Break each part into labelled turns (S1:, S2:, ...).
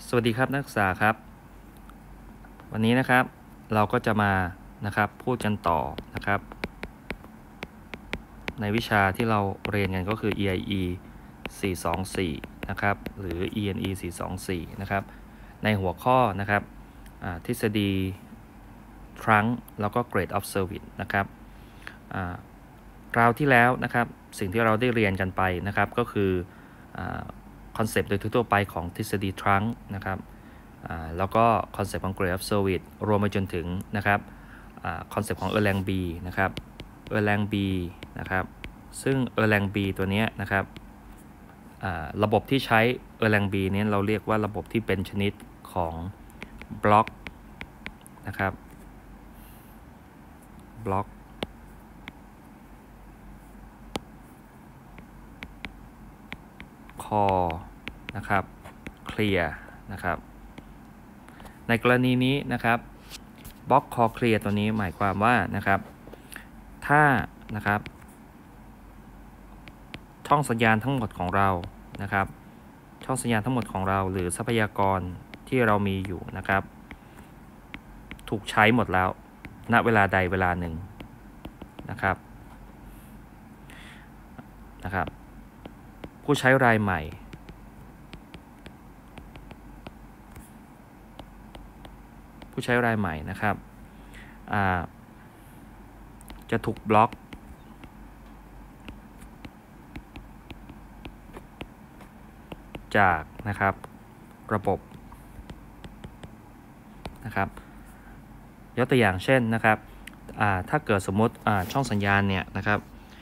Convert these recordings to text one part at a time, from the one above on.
S1: สวัสดีครับนักศึกษาครับวันนี้นะครับเราก็จะมาพูดกันต่อนะครับในวิชาที่เราเรียนกันก็คือ EIE 424นะครับหรือ ENE 424นะครับในหัวข้อนะครับทฤษฎี trunk แล้วก็ grade of service นะครับคราวที่แล้วนะครับสิ่งที่เราได้เรียนกันไปนะครับก็คือคอนเซปต์โดยทั่วไปของทฤษฎี trunk นะครับแล้วก็คอนเซปต์ของ grade of service รวมไปจนถึงนะครับคอนเซปต์ของ Erlang B นะครับ Erlang B นะครับซึ่ง Erlang B ตัวนี้นะครับระบบที่ใช้ Erlang B นี้เราเรียกว่าระบบที่เป็นชนิดของบล็อกนะครับบล็อกคอนะครับเคลียร์นะครับในกรณีนี้นะครับบล็อกคอเคลียร์ตัวนี้หมายความว่านะครับถ้านะครับช่องสัญญาณทั้งหมดของเรานะครับช่องสัญญาณทั้งหมดของเราหรือทรัพยากรที่เรามีอยู่นะครับถูกใช้หมดแล้วณเวลาใดเวลาหนึ่งนะครับผู้ใช้รายใหม่นะครับจะถูกบล็อกจากนะครับระบบนะครับยกตัวอย่างเช่นนะครับถ้าเกิดสมมติช่องสัญญาณเนี่ยนะครับ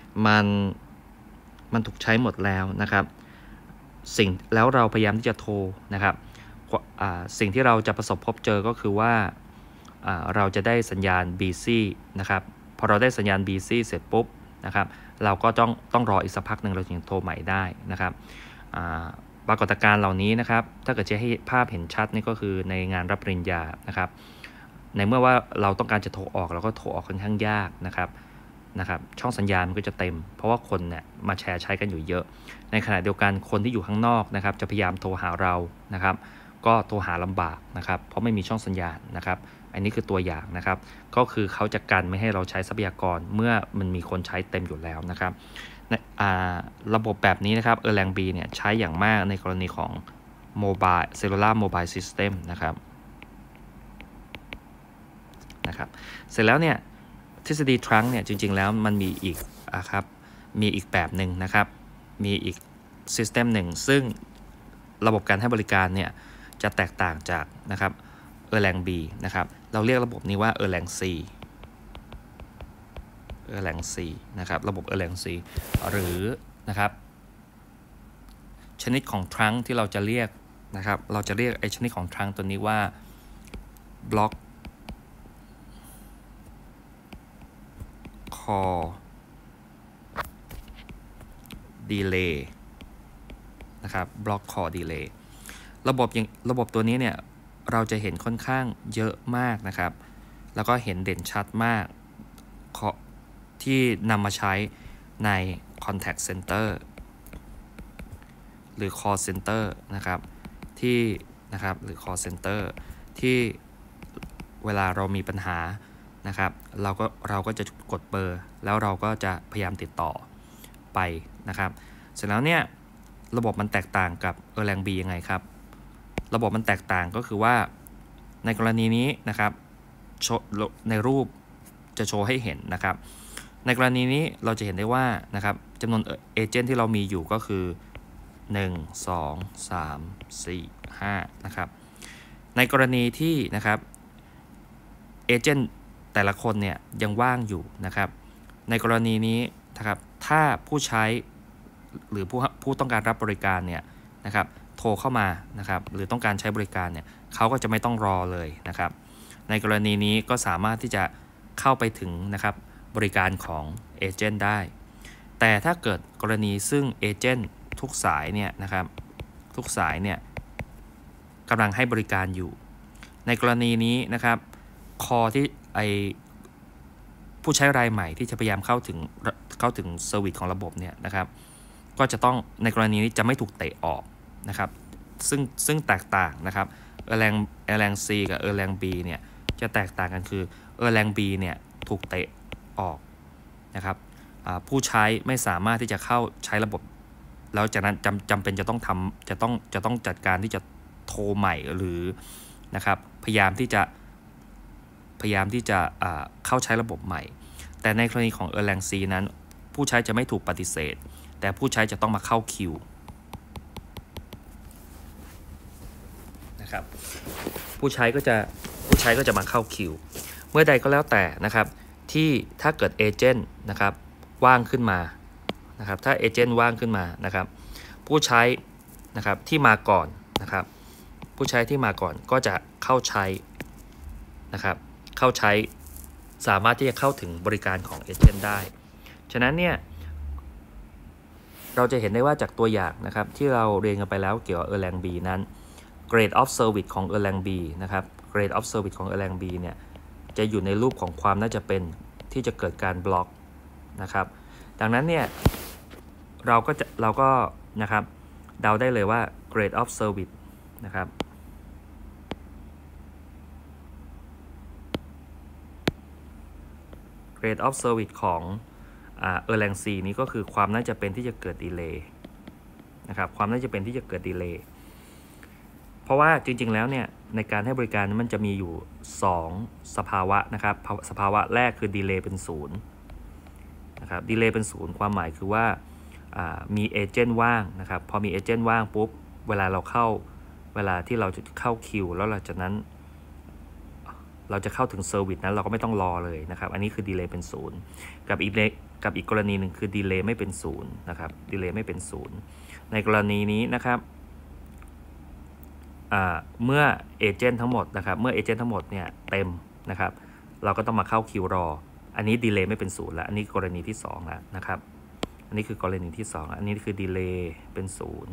S1: มันถูกใช้หมดแล้วนะครับแล้วเราพยายามที่จะโทรนะครับสิ่งที่เราจะประสบพบเจอก็คือว่าเราจะได้สัญญาณ BC นะครับพอเราได้สัญญาณ BC เสร็จปุ๊บนะครับเราก็ต้องรออีกสักพักหนึ่งเราถึงโทรใหม่ได้นะครับปรากฏการณ์เหล่านี้นะครับถ้าเกิดจะให้ภาพเห็นชัดนี่ก็คือในงานรับปริญญานะครับในเมื่อว่าเราต้องการจะโทรออกเราก็โทรออกค่อนข้างยากนะครับช่องสัญญาณมันก็จะเต็มเพราะว่าคนเนี่ยมาแชร์ใช้กันอยู่เยอะในขณะเดียวกันคนที่อยู่ข้างนอกนะครับจะพยายามโทรหาเรานะครับก็โทรหาลำบากนะครับเพราะไม่มีช่องสัญญาณนะครับอันนี้คือตัวอย่างนะครับก็คือเขาจะกันไม่ให้เราใช้ทรัพยากรเมื่อมันมีคนใช้เต็มอยู่แล้วนะครับระบบแบบนี้นะครับErlang B เนี่ยใช้อย่างมากในกรณีของ Mobile Cellular Mobile System นะครับเสร็จแล้วเนี่ยทฤษฎี trunk เนี่ยจริงๆแล้วมันมีอีกมีอีกแบบหนึ่งนะครับมีอีก system หนึ่งซึ่งระบบการให้บริการเนี่ยจะแตกต่างจากนะครับErlang B นะครับเราเรียกระบบนี้ว่า Erlang C นะครับระบบ Erlang C หรือนะครับชนิดของ trunk ที่เราจะเรียกนะครับเราจะเรียกไอ้ชนิดของ trunk ตัวนี้ว่า block call delay นะครับ block call delay ระบบตัวนี้เนี่ยเราจะเห็นค่อนข้างเยอะมากนะครับแล้วก็เห็นเด่นชัดมากที่นำมาใช้ใน contact center หรือ call center นะครับที่นะครับหรือ call center ที่เวลาเรามีปัญหานะครับเราก็จะกดเบอร์แล้วเราก็จะพยายามติดต่อไปนะครับเสร็จแล้วเนี่ยระบบมันแตกต่างกับ Erlang B ยังไงครับระบบมันแตกต่างก็คือว่าในกรณีนี้นะครับในรูปจะโชว์ให้เห็นนะครับในกรณีนี้เราจะเห็นได้ว่านะครับจำนวนเอเจนต์ที่เรามีอยู่ก็คือ1 2 3 4 5นะครับในกรณีที่นะครับเอเจนต์แต่ละคนเนี่ยยังว่างอยู่นะครับในกรณีนี้นะครับถ้าผู้ใช้หรือผู้ต้องการรับบริการเนี่ยนะครับโทรเข้ามานะครับหรือต้องการใช้บริการเนี่ยเขาก็จะไม่ต้องรอเลยนะครับในกรณีนี้ก็สามารถที่จะเข้าไปถึงนะครับบริการของเอเจนต์ได้แต่ถ้าเกิดกรณีซึ่งเอเจนต์ทุกสายเนี่ยนะครับทุกสายเนี่ยกำลังให้บริการอยู่ในกรณีนี้นะครับคอที่ผู้ใช้รายใหม่ที่จะพยายามเข้าถึงเซอร์วิสของระบบเนี่ยนะครับก็จะต้องในกรณีนี้จะไม่ถูกเตะออกนะครับซึ่งแตกต่างนะครับErlang C กับ Erlang B เนี่ยจะแตกต่างกันคือ Erlang B เนี่ยถูกเตะออกนะครับผู้ใช้ไม่สามารถที่จะเข้าใช้ระบบแล้วจากนั้นจำเป็นจะต้องจัดการที่จะโทรใหม่หรือนะครับพยายามที่จะเข้าใช้ระบบใหม่แต่ในกรณีของ Erlang C นั้นผู้ใช้จะไม่ถูกปฏิเสธแต่ผู้ใช้จะต้องมาเข้าคิวนะครับผู้ใช้ก็จะมาเข้าคิวเมื่อใดก็แล้วแต่นะครับที่ถ้าเกิดเอเจนต์นะครับว่างขึ้นมานะครับถ้าเอเจนต์ว่างขึ้นมานะครับผู้ใช้นะครับที่มาก่อนนะครับผู้ใช้ที่มาก่อนก็จะเข้าใช้นะครับสามารถที่จะเข้าถึงบริการของเอเจนต์ได้ฉะนั้นเนี่ยเราจะเห็นได้ว่าจากตัวอย่างนะครับที่เราเรียนกันไปแล้วเกี่ยวกับ Erlang B นั้น Grade of Service ของ Erlang B นะครับ Grade of Service ของ Erlang B เนี่ยจะอยู่ในรูปของความน่าจะเป็นที่จะเกิดการบล็อกนะครับดังนั้นเนี่ยเราก็นะครับเดาได้เลยว่า Grade of Service นะครับGrade of Service ของErlang C นี้ก็คือความน่าจะเป็นที่จะเกิดดีเลย์นะครับความน่าจะเป็นที่จะเกิดดีเลย์เพราะว่าจริงๆแล้วเนี่ยในการให้บริการมันจะมีอยู่2สภาวะนะครับสภาวะแรกคือดีเลย์เป็น0นะครับดีเลย์เป็น0ความหมายคือว่ามีเอเจนต์ว่างนะครับพอมีเอเจนต์ว่างปุ๊บเวลาที่เราจะเข้าคิวแล้วหลังจากนั้นเราจะเข้าถึงเซอร์วิสนั้นเราก็ไม่ต้องรอเลยนะครับอันนี้คือดีเลย์เป็น0กับอีกกรณีหนึ่งคือดีเลย์ไม่เป็น0นะครับดีเลย์ไม่เป็น0ในกรณีนี้นะครับเมื่อเอเจนต์ทั้งหมดนะครับเมื่อเอเจนต์ทั้งหมดเนี่ยเต็มนะครับเราก็ต้องมาเข้าคิวรออันนี้ดีเลย์ไม่เป็น0แล้วอันนี้กรณีที่2แล้วนะครับอันนี้คือกรณีที่2อันนี้คือดีเลย์เป็น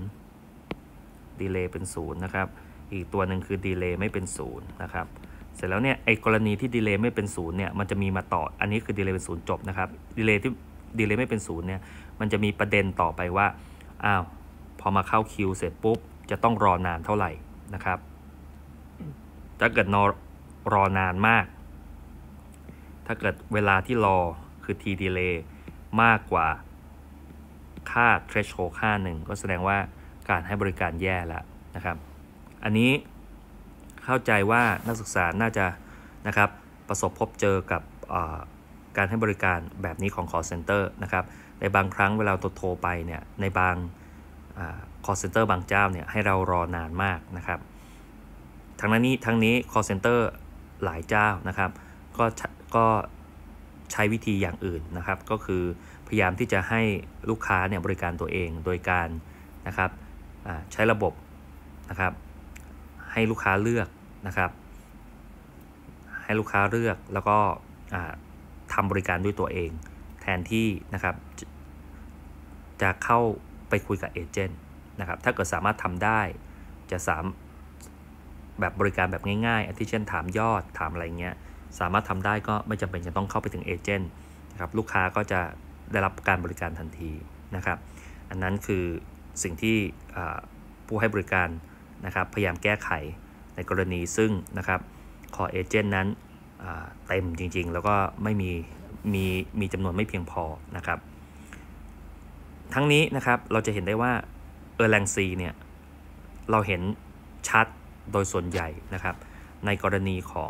S1: 0ดีเลย์เป็น0นะครับอีกตัวหนึ่งคือดีเลย์ไม่เป็น0นะครับเสร็จแล้วเนี่ยไอ้กรณีที่ดีเลย์ไม่เป็น0เนี่ยมันจะมีมาต่ออันนี้คือดีเลย์เป็น0จบนะครับดีเลย์ไม่เป็น0เนี่ยมันจะมีประเด็นต่อไปว่าพอมาเข้าคิวเสร็จปุ๊บจะต้องรอนานเท่าไหร่นะครับถ้าเกิดรอนานมากถ้าเกิดเวลาที่รอคือ t delay มากกว่าค่า threshold ค่าหนึ่งก็แสดงว่าการให้บริการแย่แล้วนะครับอันนี้เข้าใจว่านักศึกษาน่าจะนะครับประสบพบเจอกับการให้บริการแบบนี้ของ call center นะครับในบางครั้งเวลาโทรไปเนี่ยในบางcall center บางเจ้าเนี่ยให้เรารอนานมากนะครับทั้งนี้ call center หลายเจ้านะครับก็ใช้วิธีอย่างอื่นนะครับก็คือพยายามที่จะให้ลูกค้าเนี่ยบริการตัวเองโดยการนะครับใช้ระบบนะครับให้ลูกค้าเลือกนะครับให้ลูกค้าเลือกแล้วก็ทำบริการด้วยตัวเองแทนที่นะครับจะเข้าไปคุยกับเอเจนต์นะครับถ้าเกิดสามารถทำได้จะแบบบริการแบบง่ายๆอาทิเช่นถามยอดถามอะไรเงี้ยสามารถทำได้ก็ไม่จำเป็นจะต้องเข้าไปถึงเอเจนต์นะครับลูกค้าก็จะได้รับการบริการทันทีนะครับอันนั้นคือสิ่งที่ผู้ให้บริการนะครับพยายามแก้ไขในกรณีซึ่งนะครับขอเอเจนต์นั้นเต็มจริงๆแล้วก็ไม่มีจำนวนไม่เพียงพอนะครับทั้งนี้นะครับเราจะเห็นได้ว่าErlang Cเนี่ยเราเห็นชัดโดยส่วนใหญ่นะครับในกรณีของ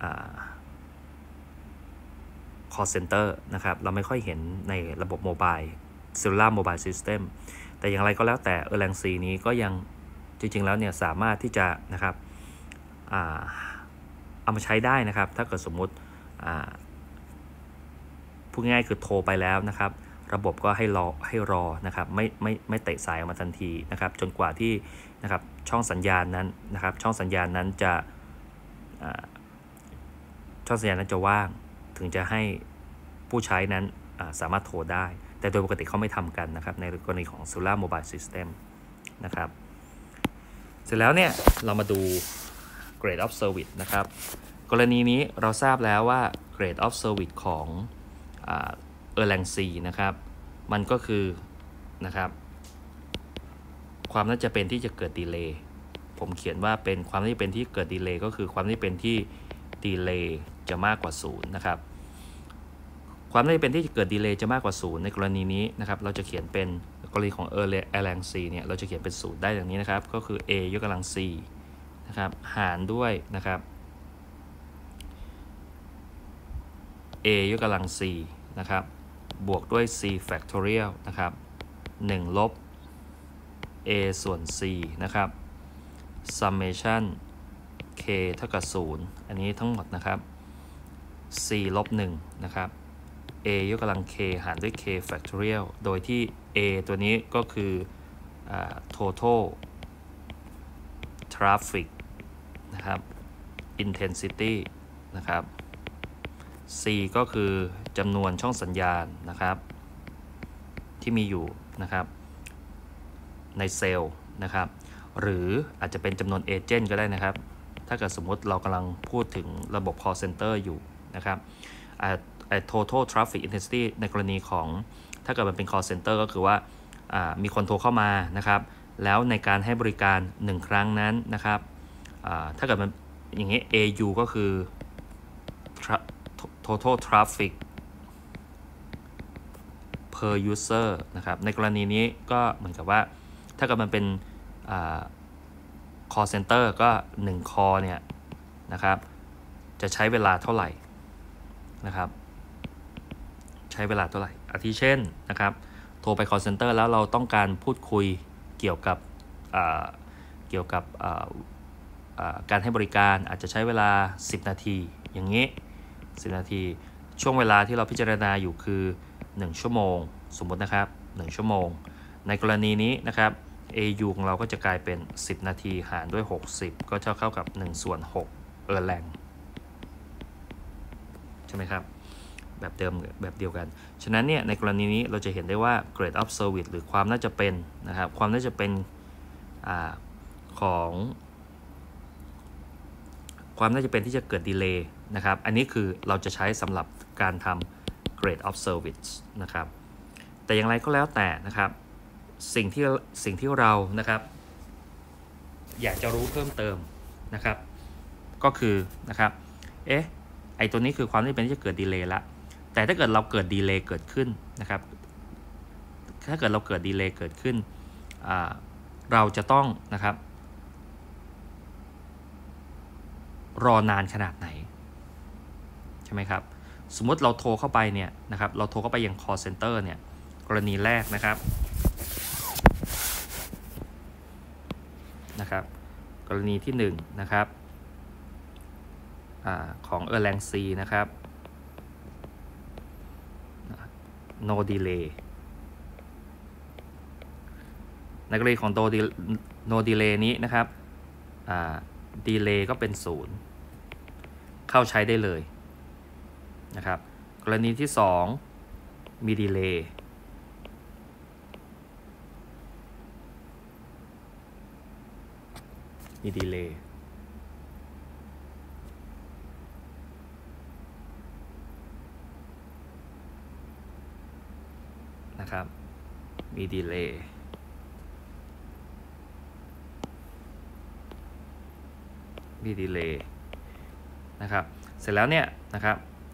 S1: call center นะครับเราไม่ค่อยเห็นในระบบโมบาย Cellular Mobile System แต่อย่างไรก็แล้วแต่ Erlang C นี้ก็ยังจริงๆแล้วเนี่ยสามารถที่จะนะครับเอามาใช้ได้นะครับถ้าเกิดสมมุติพูดง่ายๆคือโทรไปแล้วนะครับระบบก็ให้รอนะครับไม่เตะสายออกมาทันทีนะครับจนกว่าที่นะครับช่องสัญญาณนั้นนะครับช่องสัญญาณนั้นจะว่างถึงจะให้ผู้ใช้นั้นสามารถโทรได้แต่โดยปกติเขาไม่ทำกันนะครับในกรณีของ Cellular Mobile System นะครับเสร็จแล้วเนี่ยเรามาดู Grade of Service นะครับกรณีนี้เราทราบแล้วว่า Grade of Service ของErlang C นะครับมันก็คือนะครับความน่าจะเป็นที่จะเกิดดีเลย์ผมเขียนว่าเป็นความน่าจะเป็นที่เกิดดีเลย์ก็คือความน่าจะเป็นที่ดีเลย์จะมากกว่า0นะครับความน่าจะเป็นที่เกิดดีเลย์จะมากกว่า0ในกรณีนี้นะครับเราจะเขียนเป็นกรณีของErlang C เนี่ยเราจะเขียนเป็น0ได้อย่างนี้นะครับก็คือ a ยกกำลัง c นะครับหารด้วยนะครับ a ยกกำลัง c นะครับบวกด้วย c factorial นะครับ1 ลบ a ส่วน c นะครับ summation k เท่ากับ0อันนี้ทั้งหมดนะครับ c ลบ1นะครับ a ยกกำลัง k หารด้วย k factorial โดยที่ a ตัวนี้ก็คือ total traffic นะครับ intensity นะครับ c ก็คือจำนวนช่องสัญญาณนะครับที่มีอยู่นะครับในเซลล์นะครับหรืออาจจะเป็นจำนวนเอเจนต์ก็ได้นะครับถ้าเกิดสมมติเรากำลังพูดถึงระบบ call center อยู่นะครับtotal traffic intensity ในกรณีของถ้าเกิดมันเป็น call center ก็คือว่ามีคนโทรเข้ามานะครับแล้วในการให้บริการ1ครั้งนั้นนะครับถ้าเกิดมันอย่างนี้ AU ก็คือ total traffic per user นะครับในกรณีนี้ก็เหมือนกับว่าถ้าเกิดมันเป็นcall center ก็1 call เนี่ยนะครับจะใช้เวลาเท่าไหร่นะครับใช้เวลาเท่าไหร่อาทิเช่นนะครับโทรไป call center แล้วเราต้องการพูดคุยเกี่ยวกับการให้บริการอาจจะใช้เวลา10 นาทีอย่างนี้10 นาทีช่วงเวลาที่เราพิจารณาอยู่คือ1 ชั่วโมงสมมตินะครับ1 ชั่วโมงในกรณีนี้นะครับ AU ของเราก็จะกลายเป็น10 นาทีหารด้วย60ก็เท่ากับ1/6 Erlang ใช่ไหมครับแบบเดิมแบบเดียวกันฉะนั้นเนี่ยในกรณีนี้เราจะเห็นได้ว่า grade of service หรือความน่าจะเป็นนะครับความน่าจะเป็นของความน่าจะเป็นที่จะเกิดดีเลย์นะครับอันนี้คือเราจะใช้สำหรับการทำ grade of service นะครับแต่อย่างไรก็แล้วแต่นะครับสิ่งที่เรานะครับอยากจะรู้เพิ่มเติมนะครับก็คือนะครับไอตัวนี้คือความที่เป็นที่จะเกิดดีเลย์ละแต่ถ้าเกิดเราเกิดดีเลย์เกิดขึ้นนะครับถ้าเกิดเราเกิดดีเลย์เกิดขึ้นเราจะต้องนะครับรอนานขนาดไหนใช่ไหมครับสมมติเราโทรเข้าไปเนี่ยนะครับเราโทรเข้าไปยัง call center เนี่ยกรณีแรกนะครับกรณีที่1นะครับของ Erlang C นะครับ no delay ในกรณีของ no delay นี้นะครับdelay ก็เป็น0เข้าใช้ได้เลยนะครับกรณีที่2มี delayนะครับมี delayนะครับเสร็จแล้วเนี่ยนะครับ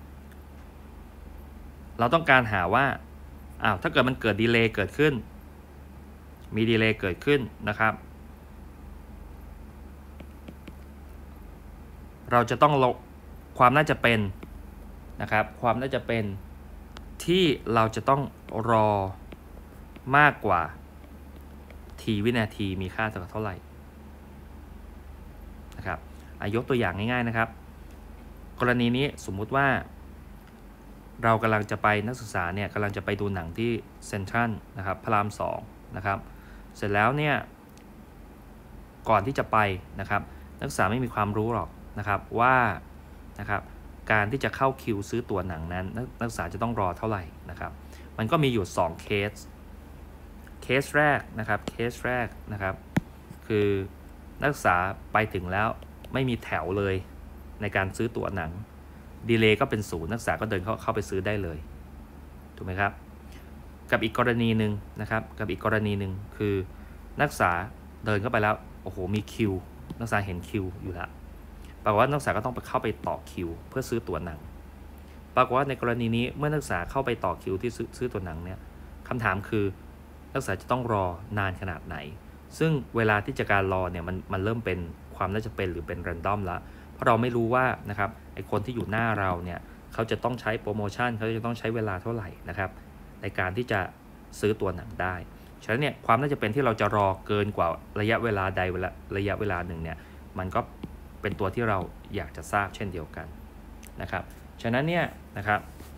S1: เราต้องการหาว่าถ้าเกิดมันเกิดดีเลย์เกิดขึ้นมีดีเลย์เกิดขึ้นนะครับเราจะต้องลบความน่าจะเป็นนะครับความน่าจะเป็นที่เราจะต้องรอมากกว่าวินาทีมีค่าเท่าไหร่นะครับยกตัวอย่างง่ายๆนะครับกรณีนี้สมมุติว่าเรากำลังจะไปนักศึกษาเนี่ยกำลังจะไปดูหนังที่เซ็นทรัลนะครับพระราม2นะครับเสร็จแล้วเนี่ยก่อนที่จะไปนะครับนักศึกษาไม่มีความรู้หรอกนะครับว่านะครับการที่จะเข้าคิวซื้อตั๋วหนังนั้นนักศึกษาจะต้องรอเท่าไหร่นะครับมันก็มีอยู่2เคสแรกนะครับคือนักศึกษาไปถึงแล้วไม่มีแถวเลยในการซื้อตั๋วหนังดีเลย์ก็เป็น0นักศึกษาก็เดินเข้าไปซื้อได้เลยถูกไหมครับกับอีกกรณีหนึ่งนะครับคือนักศึกษาเดินเข้าไปแล้วโอ้โหมีคิวนักศึกษาเห็นคิวอยู่แล้วแปลว่านักศึกษาก็ต้องเข้าไปต่อคิวเพื่อซื้อตั๋วหนังปรากฏว่าในกรณีนี้เมื่อนักศึกษาเข้าไปต่อคิวที่ซื้อตั๋วหนังเนี่ยคำถามคือนักศึกษาจะต้องรอนานขนาดไหนซึ่งเวลาที่จะการรอเนี่ยมันเริ่มเป็นความน่าจะเป็นหรือเป็นแรนดอมละเพราะเราไม่รู้ว่านะครับไอคนที่อยู่หน้าเราเนี่ยเขาจะต้องใช้โปรโมชั่นเขาจะต้องใช้เวลาเท่าไหร่นะครับในการที่จะซื้อตัวหนังได้ฉะนั้นเนี่ยความน่าจะเป็นที่เราจะรอเกินกว่าระยะเวลาใดระยะเวลาหนึ่งเนี่ยมันก็เป็นตัวที่เราอยากจะทราบเช่นเดียวกันนะครับฉะนั้นเนี่ยนะครับ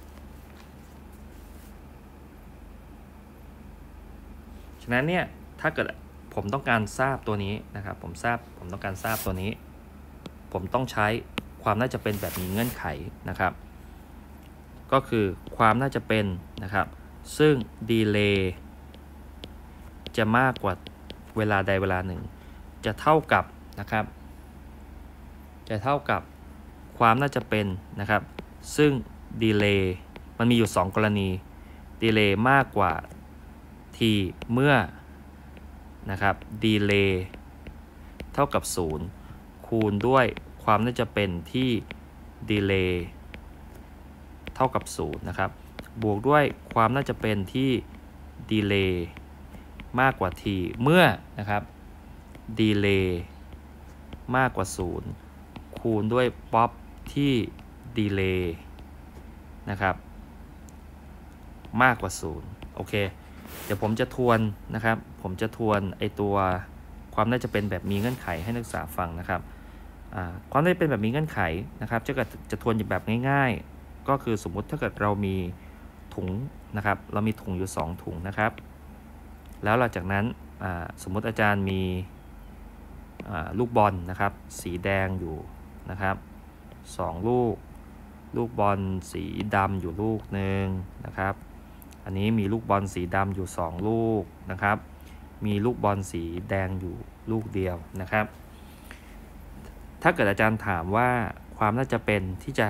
S1: ฉะนั้นเนี่ยถ้าเกิดผมต้องการทราบตัวนี้นะครับผมต้องการทราบตัวนี้ผมต้องใช้ความน่าจะเป็นแบบมีเงื่อนไขนะครับก็คือความน่าจะเป็นนะครับซึ่งดีเลย์จะมากกว่าเวลาใดเวลาหนึ่งจะเท่ากับนะครับจะเท่ากับความน่าจะเป็นนะครับซึ่งดีเลย์มันมีอยู่2กรณีดีเลย์มากกว่า t เมื่อนะครับดีเลย์เท่ากับ0คูณด้วยความน่าจะเป็นที่ดีเลย์เท่ากับ0นะครับบวกด้วยความน่าจะเป็นที่ดีเลย์มากกว่า t เมื่อนะครับดีเลย์มากกว่า0คูณด้วยป๊อปที่ดีเลย์นะครับมากกว่า0โอเคเดี๋ยวผมจะทวนนะครับผมจะทวนไอตัวความน่าจะเป็นแบบมีเงื่อนไขให้นักศึกษาฟังนะครับความน่าจะเป็นแบบมีเงื่อนไขนะครับจะทวนแบบง่ายๆก็คือสมมุติถ้าเกิดเรามีถุงนะครับเรามีถุงอยู่2ถุงนะครับแล้วหลังจากนั้นสมมุติอาจารย์มีลูกบอลนะครับสีแดงอยู่นะครับ2ลูกบอลสีดำอยู่ลูกหนึ่งนะครับอันนี้มีลูกบอลสีดำอยู่2ลูกนะครับมีลูกบอลสีแดงอยู่ลูกเดียวนะครับถ้าเกิดอาจารย์ถามว่าความน่าจะเป็น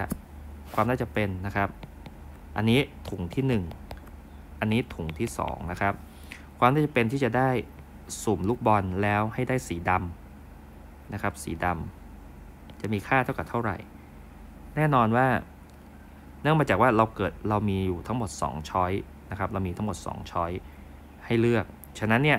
S1: นะครับอันนี้ถุงที่1อันนี้ถุงที่2นะครับความน่าจะเป็นที่จะได้สุ่มลูกบอลแล้วให้ได้สีดำนะครับสีดำจะมีค่าเท่ากับเท่าไหร่แน่นอนว่าเนื่องมาจากว่าเรามีอยู่ทั้งหมด2ช้อยนะครับเรามีทั้งหมด2ช้อยให้เลือกฉะนั้นเนี่ย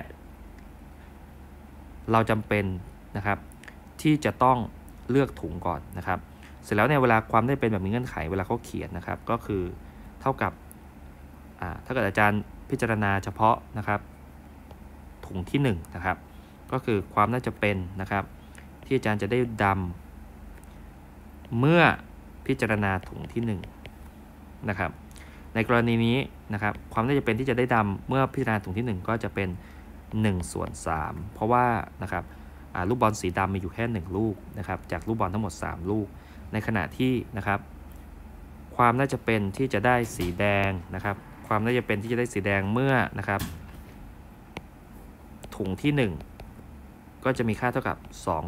S1: เราจำเป็นนะครับที่จะต้องเลือกถุงก่อนนะครับเสร็จแล้วเนี่ยเวลาความได้เป็นแบบมีเงื่อนไขเวลาเขาเขียนนะครับก็คือเท่ากับถ้าเกิดอาจารย์พิจารณาเฉพาะนะครับถุงที่1นะครับก็คือความน่าจะเป็นนะครับที่อาจารย์จะได้ดำเมื่อพิจารณาถุงที่1นะครับในกรณีนี้นะครับความน่าจะเป็นที่จะได้ดำเมื่อพิจารณาถุงที่1ก็จะเป็น1/3เพราะว่านะครับลูกบอลสีดำมีอยู่แค่1ลูกนะครับจากลูกบอลทั้งหมด3ลูกในขณะที่นะครับความน่าจะเป็นที่จะได้สีแดงนะครับความน่าจะเป็นที่จะได้สีแดงเมื่อนะครับถุงที่1ก็จะมีค่าเท่ากับ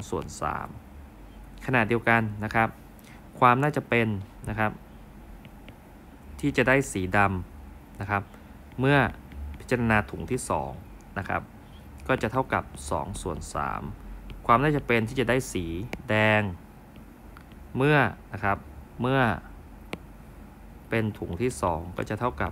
S1: 2/3ขณะเดียวกันนะครับความน่าจะเป็นนะครับที่จะได้สีดำนะครับเมื่อพิจารณาถุงที่2นะครับก็จะเท่ากับ2/3ความน่าจะเป็นที่จะได้สีแดงเมื่อนะครับเมื่อเป็นถุงที่2ก็จะเท่ากับ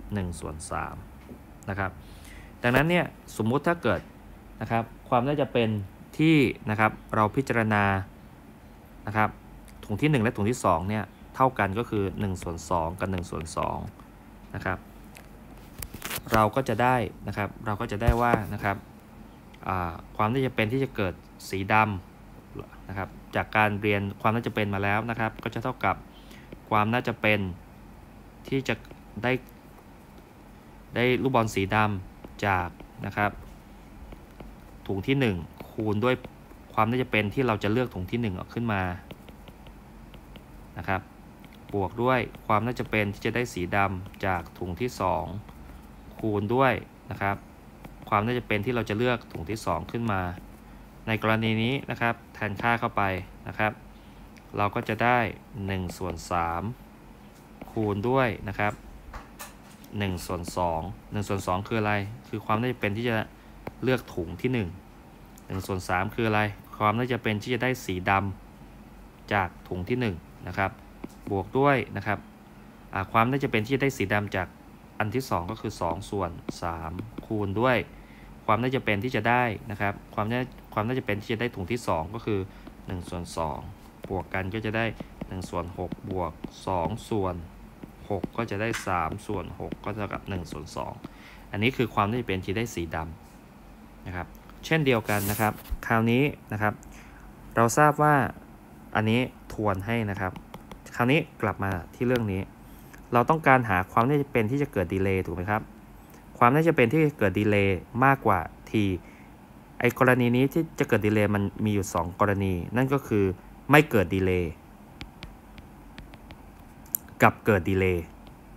S1: 1/3นะครับดังนั้นเนี่ยสมมุติถ้าเกิดนะครับความน่าจะเป็นที่นะครับเราพิจารณานะครับถุงที่1และถุงที่2เนี่ยเท่ากันก็คือ1/2กับ1/2นะครับเราก็จะได้นะครับว่านะครับความน่าจะเป็นที่จะเกิดสีดำนะครับจากการเรียนความน่าจะเป็นมาแล้วนะครับก็จะเท่ากับความน่าจะเป็นที่จะได้ลูกบอลสีดำจากนะครับถุงที่1คูณด้วยความน่าจะเป็นที่เราจะเลือกถุงที่1ออกขึ้นมานะครับบวกด้วยความน่าจะเป็นที่จะได้สีดำจากถุงที่2คูณด้วยนะครับความน่าจะเป็นที่เราจะเลือกถุงที่2ขึ้นมาในกรณีนี้นะครับแทนค่าเข้าไปนะครับเราก็จะได้1/3คูณด้วยนะครับ1/2คืออะไรคือความน่าจะเป็นที่จะเลือกถุงที่1/3คืออะไรคความน่าจะเป็นที่จะได้สีดำจากถุงที่1นะครับบวกด้วยนะครับความน่าจะเป็นที่จะได้สีดำจากอันที่2ก็คือ2ส่วน3คูณด้วยความน่าจะเป็นที่จะได้นะครับความน่าจะเป็นที่จะได้ถุงที่2ก็คือ1ส่วน2บวกกันก็จะได้1ส่วน6บวก2ส่วน6ก็จะได้3ส่วน6ก็เท่ากับ1ส่วน2อันนี้คือความน่าจะเป็นที่ได้สีดำนะครับเช่นเดียวกันนะครับคราวนี้นะครับเราทราบว่าอันนี้ทวนให้นะครับคราวนี้กลับมาที่เรื่องนี้เราต้องการหาความน่าจะเป็นที่จะเกิดดีเลย์ถูกไหมครับความน่าจะเป็นที่เกิดดีเลย์มากกว่า t ไอ้กรณีนี้ที่จะเกิดดีเลย์มันมีอยู่2กรณีนั่นก็คือไม่เกิดดีเลย์กับเกิดดีเลย์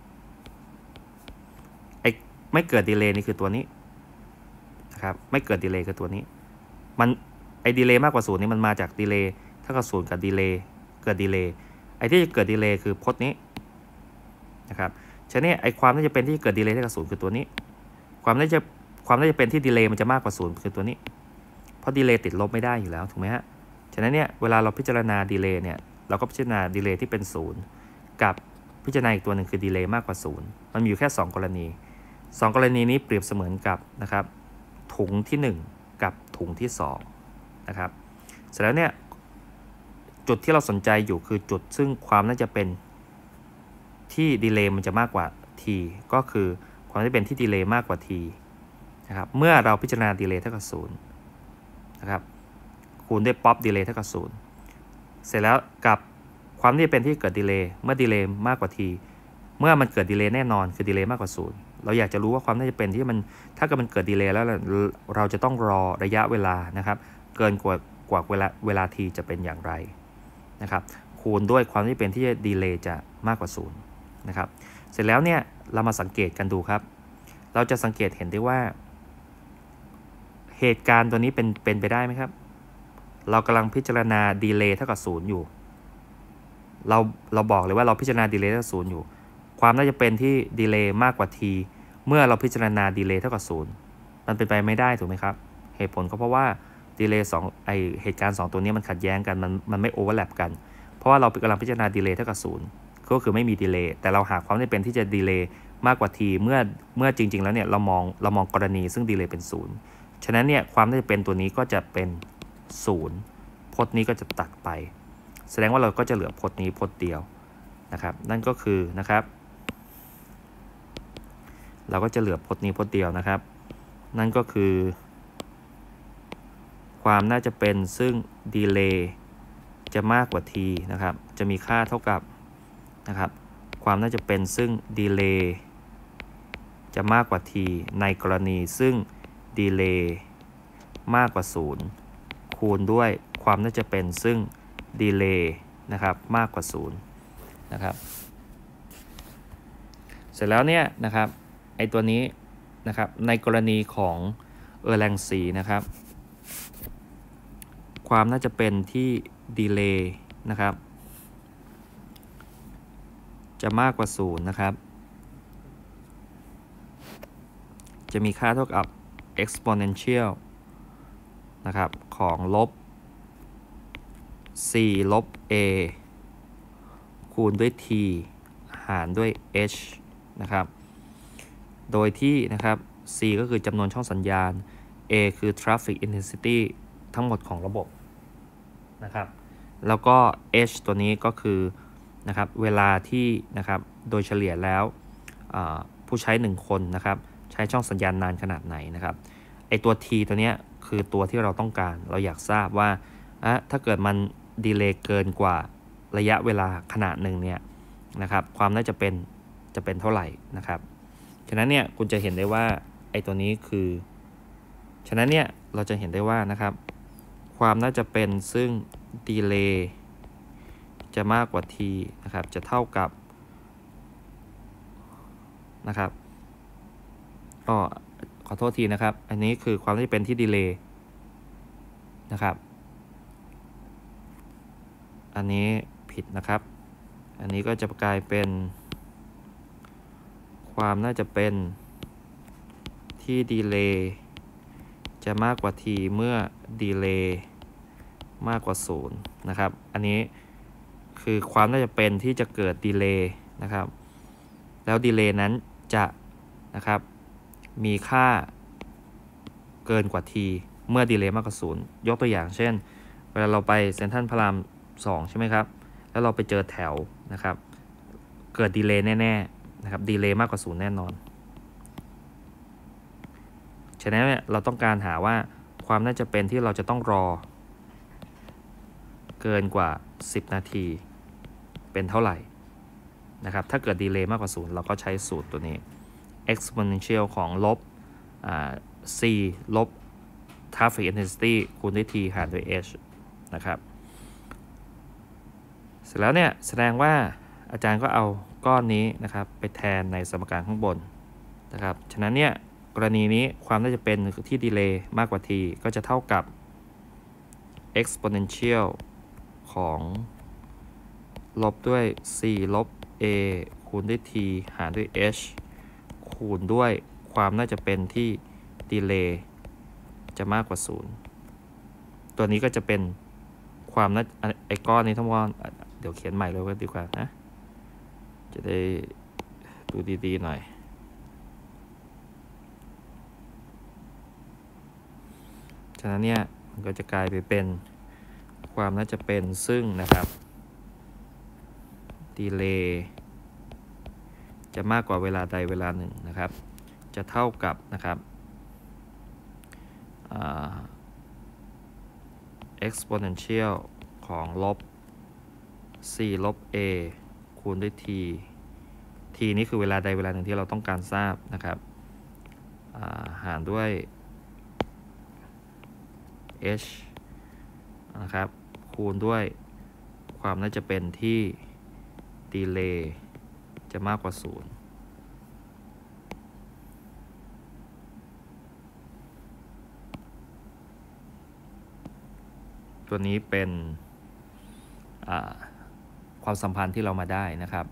S1: ไอ้ไม่เกิดดีเลย์นี่คือตัวนี้นะครับไม่เกิดดีเลย์คือตัวนี้มันไอ้ดีเลย์มากกว่า0นี่มันมาจากดีเลย์เท่ากับ0กับดีเลย์เกิดดีเลย์ไอ้ที่จะเกิดดีเลย์คือพจน์นี้นะครับฉะนั้นไอ้ความน่าจะเป็นที่เกิดดีเลย์เท่ากับ0คือตัวนี้ความน่าจะเป็นที่ดีเลย์มันจะมากกว่า0คือตัวนี้เพราะดีเลย์ติดลบไม่ได้อยู่แล้วถูกไหมฮะฉะนั้นเนี่ยเวลาเราพิจารณาดีเลย์เนี่ยเราก็พิจารณาดีเลย์ที่เป็น0กับพิจารณาอีกตัวหนึ่งคือดีเลย์มากกว่า0มันมีอยู่แค่2กรณี2กรณีนี้เปรียบเสมือนกับนะครับถุงที่1กับถุงที่2นะครับเสร็จแล้วเนี่ยจุดที่เราสนใจอยู่คือจุดซึ่งความน่าจะเป็นที่ดีเลย์มันจะมากกว่า t ก็คือความน่าจะเป็นที่ดีเลย์มากกว่า t นะครับเมื่อเราพิจารณาดีเลย์เท่ากับ0นะครับคูณด้วยป๊อปดีเลย์เท่ากับ0เสร็จแล้วกับความน่าจะเป็นที่เกิดดีเลย์เมื่อดีเลย์มากกว่า t เมื่อมันเกิดดีเลย์แน่นอนคือดีเลย์มากกว่า0เราอยากจะรู้ว่าความน่าจะเป็นที่มันถ้าเกิดมันเกิดดีเลย์แล้วเราจะต้องรอระยะเวลานะครับเกินกว่าเวลา t จะเป็นอย่างไรนะครับคูณด้วยความน่าจะเป็นที่ดีเลย์จะมากกว่า0นะครับเสร็จแล้วเนี่ยเรามาสังเกตกันดูครับเราจะสังเกตเห็นได้ว่าเหตุการณ์ตัวนี้เป็นไปได้ไหมครับเรากำลังพิจารณาดีเลย์เท่ากับ0อยู่เราบอกเลยว่าเราพิจารณาดีเลย์เท่ากับ0อยู่ความน่าจะเป็นที่ดีเลย์มากกว่า t เมื่อเราพิจารณาดีเลย์เท่ากับ0มันเป็นไปไม่ได้ถูกไหมครับเหตุผลก็เพราะว่าดีเลย์2เหตุการณ์2ตัวนี้มันขัดแย้งกันมันไม่โอเวอร์แลปกันเพราะว่าเรากำลังพิจารณาดีเลย์เท่ากับ0ก็คือไม่มีดีเลย์แต่เราหาความน่าจะเป็นที่จะดีเลย์มากกว่า t เมื่อจริงๆแล้วเนี่ยเรามองกรณีซึ่งดีเลย์เป็น0ฉะนั้นเนี่ยความน่าจะเป็นตัวนี้ก็จะเป็น0พจน์นี้ก็จะตัดไปแสดงว่าเราก็จะเหลือพจน์นี้พจน์เดียวนะครับนั่นก็คือนะครับเราก็จะเหลือพจน์นี้พจน์เดียวนะครับนั่นก็คือความน่าจะเป็นซึ่งดีเลย์จะมากกว่า t นะครับจะมีค่าเท่ากับนะครับความน่าจะเป็นซึ่งดีเลย์จะมากกว่า t ในกรณีซึ่งดีเลย์มากกว่า0คูณด้วยความน่าจะเป็นซึ่งดีเลย์นะครับมากกว่า0นะครับเสร็จแล้วเนี่ยนะครับไอตัวนี้นะครับในกรณีของแรงสีนะครับความน่าจะเป็นที่ดีเลย์นะครับจะมากกว่า0นะครับจะมีค่าเท่ากับ exponential นะครับของลบ c ลบ a คูณด้วย t หารด้วย h นะครับโดยที่นะครับ c ก็คือจำนวนช่องสัญญาณ a คือ traffic intensity ทั้งหมดของระบบนะครับแล้วก็ h ตัวนี้ก็คือนะครับเวลาที่นะครับโดยเฉลี่ยแล้วผู้ใช้1คนนะครับใช้ช่องสัญญาณนานขนาดไหนนะครับไอตัว t ตัวนี้คือตัวที่เราต้องการเราอยากทราบว่าถ้าเกิดมันดีเลย์เกินกว่าระยะเวลาขนาดหนึ่งเนี่ยนะครับความน่าจะเป็นเท่าไหร่นะครับฉะนั้นเนี่ยคุณจะเห็นได้ว่าไอตัวนี้คือฉะนั้นเนี่ยเราจะเห็นได้ว่านะครับความน่าจะเป็นซึ่งดีเลย์จะมากกว่า t นะครับจะเท่ากับนะครับขอโทษทีนะครับอันนี้คือความน่าจะเป็นที่ดีเลย์นะครับอันนี้ผิดนะครับอันนี้ก็จะกลายเป็นความน่าจะเป็นที่ดีเลย์จะมากกว่า t เมื่อดีเลย์มากกว่า0นะครับอันนี้คือความน่าจะเป็นที่จะเกิดดีเลย์นะครับแล้วดีเลย์นั้นจะนะครับมีค่าเกินกว่า t เมื่อดีเลย์มากกว่า0ยกตัวอย่างเช่นเวลาเราไปเซ็นทรัลพระราม2ใช่ไหมครับแล้วเราไปเจอแถวนะครับเกิดดีเลย์แน่ๆนะครับดีเลย์มากกว่า0แน่นอนฉะนั้นเราต้องการหาว่าความน่าจะเป็นที่เราจะต้องรอเกินกว่า10นาทีเป็นเท่าไหร่นะครับถ้าเกิดดีเลย์มากกว่า0เราก็ใช้สูตรตัวนี้ exponential ของลบc ลบ traffic intensity คูณด้วย t หารด้วย h นะครับเสร็จแล้วเนี่ยแสดงว่าอาจารย์ก็เอาก้อนนี้นะครับไปแทนในสมการข้างบนนะครับฉะนั้นเนี่ยกรณีนี้ความน่าจะเป็นที่ดีเลย์มากกว่า t ก็จะเท่ากับ exponential ของลบด้วย c ลบ a คูณด้วย t หารด้วย h คูณด้วยความน่าจะเป็นที่ดีเลย์จะมากกว่า0ตัวนี้ก็จะเป็นความน่าไอ้ก้อนนี้ทั้งหมดเดี๋ยวเขียนใหม่เลยก็ดีกว่านะจะได้ดูดีๆหน่อยฉะนั้นเนี่ยมันก็จะกลายไปเป็นความน่าจะเป็นซึ่งนะครับดีเลย์จะมากกว่าเวลาใดเวลาหนึ่งนะครับจะเท่ากับนะครับexponential ของลบ c ลบ a คูณด้วย t t นี่คือเวลาใดเวลาหนึ่งที่เราต้องการทราบนะครับหารด้วย h นะครับคูณด้วยความน่าจะเป็นที่ดีเลย์จะมากกว่า0ตัวนี้เป็นความสัมพันธ์ที่เรามาได้นะครับ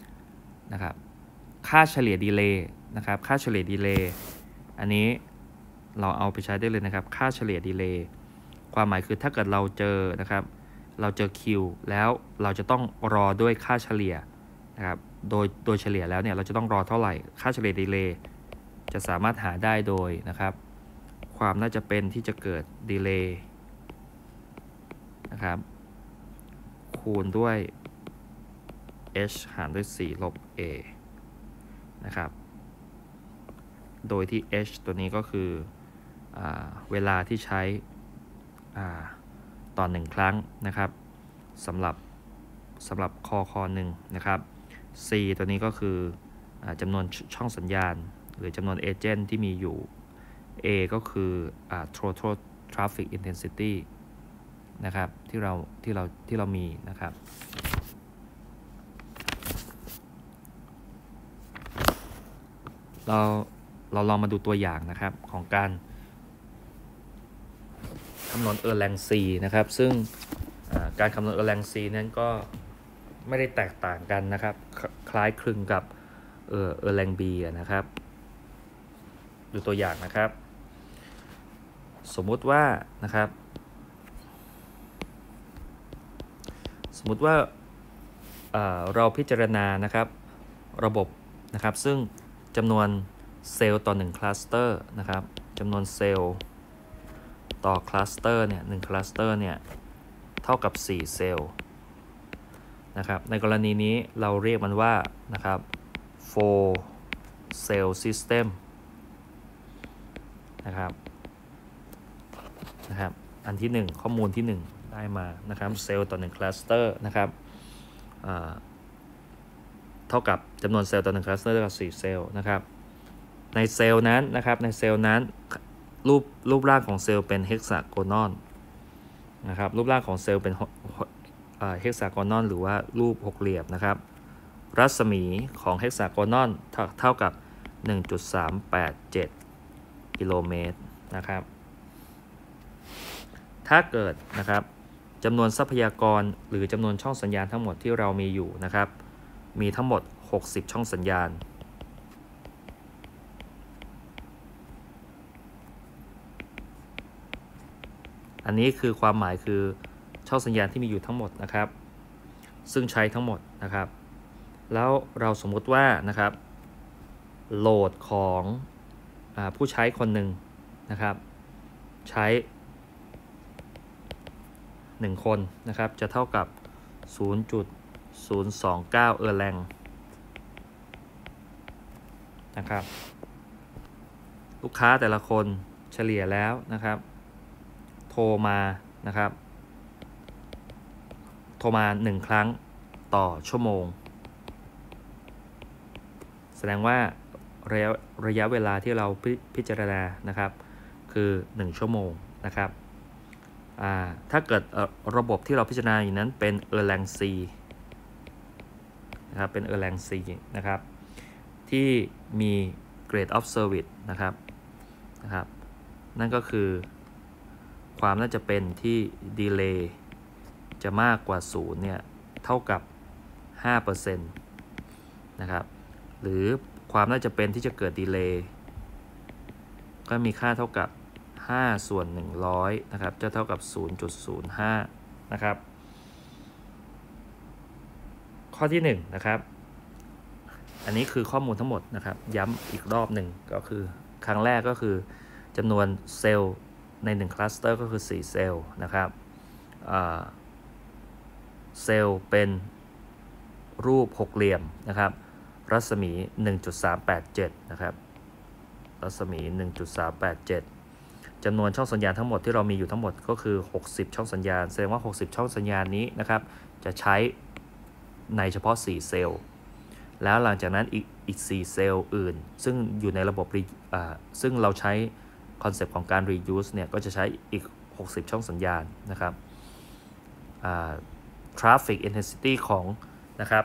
S1: ค่าเฉลี่ยดีเลย์นะครับค่าเฉลี่ยดีเลย์อันนี้เราเอาไปใช้ได้เลยนะครับค่าเฉลี่ยดีเลย์ความหมายคือถ้าเกิดเราเจอนะครับเราเจอ Q แล้วเราจะต้องรอด้วยค่าเฉลี่ยนะครับโดยเฉลี่ยแล้วเนี่ยเราจะต้องรอเท่าไหร่ค่าเฉลี่ยดีเลย์จะสามารถหาได้โดยนะครับความน่าจะเป็นที่จะเกิดดีเลย์นะครับคูณด้วย h หารด้วย 4 ลบ a นะครับโดยที่ h ตัวนี้ก็คือเวลาที่ใช้ต่อ1ครั้งนะครับสำหรับคอหนึ่งนะครับ c ตัวนี้ก็คือจำนวนช่องสัญญาณหรือจำนวนเอเจนต์ที่มีอยู่ a ก็คือtotal traffic intensity นะครับที่เรามีนะครับเราลองมาดูตัวอย่างนะครับของการคำนวณแรง C นะครับซึ่งการคำนวณแรง C นั้นก็ไม่ได้แตกต่างกันนะครับคล้ายคลึงกับแรง B นะครับดูตัวอย่างนะครับสมมุติว่านะครับเราพิจารณานะครับระบบนะครับซึ่งจำนวนเซลล์ต่อ1คลัสเตอร์นะครับจำนวนเซลล์ต่อคลัสเตอร์เนี่ย1คลัสเตอร์เนี่ยเท่ากับ4เซลล์นะครับในกรณีนี้เราเรียกมันว่านะครับ4 cell system นะครับอันที่1ข้อมูลที่1ได้มานะครับเซลล์ต่อ1คลัสเตอร์นะครับเท่ากับจำนวนเซลล์ต่อ1คลัสเตอร์เท่ากับ4เซลล์นะครับในเซลล์นั้นนะครับในเซลล์นั้นรูปร่างของเซลล์เป็นเฮกซาโกนอลนะครับรูปร่างของเซลล์เป็นเฮกซาโกนอลหรือว่ารูปหกเหลี่ยมนะครับรัศมีของเฮกซาโกนอลเท่ากับ 1.387 กิโลเมตรนะครับถ้าเกิดนะครับจำนวนทรัพยากรหรือจำนวนช่องสัญญาณทั้งหมดที่เรามีอยู่นะครับมีทั้งหมด60ช่องสัญญาณอันนี้คือความหมายคือช่องสัญญาณที่มีอยู่ทั้งหมดนะครับซึ่งใช้ทั้งหมดนะครับแล้วเราสมมุติว่านะครับโหลดของผู้ใช้คนหนึ่งนะครับใช้1คนนะครับจะเท่ากับ 0.029 เออร์แรงนะครับลูกค้าแต่ละคนเฉลี่ยแล้วนะครับโทรมานะครับโทรมา1ครั้งต่อชั่วโมงแสดงว่าระยะเวลาที่เราพิจารณานะครับคือ1ชั่วโมงนะครับถ้าเกิดระบบที่เราพิจารณาอยู่นั้นเป็น Erlang C นะครับเป็น Erlang C นะครับที่มี Grade of Service นะครับนั่นก็คือความน่าจะเป็นที่ Delay จะมากกว่า0เนี่ยเท่ากับ 5% นะครับหรือความน่าจะเป็นที่จะเกิด Delay ก็มีค่าเท่ากับ5 ส่วน 100นะครับจะเท่ากับ 0.05 นะครับข้อที่1นะครับอันนี้คือข้อมูลทั้งหมดนะครับย้ำอีกรอบหนึ่งก็คือครั้งแรกก็คือจำนวนเซลล์ใน1คลัสเตอร์ก็คือ4เซลล์นะครับเซลล์เป็นรูปหกเหลี่ยมนะครับรัศมี 1.387 นะครับรัศมี 1.387 จำนวนช่องสัญญาณทั้งหมดที่เรามีอยู่ทั้งหมดก็คือ60ช่องสัญญาณแสดงว่า60ช่องสัญญาณนี้นะครับจะใช้ในเฉพาะ4เซลล์แล้วหลังจากนั้นอีก4เซลล์อื่นซึ่งอยู่ในระบบซึ่งเราใช้คอนเซปต์ของการ reuse เนี่ยก็จะใช้อีก60ช่องสัญญาณนะครับtraffic intensity ของนะครับ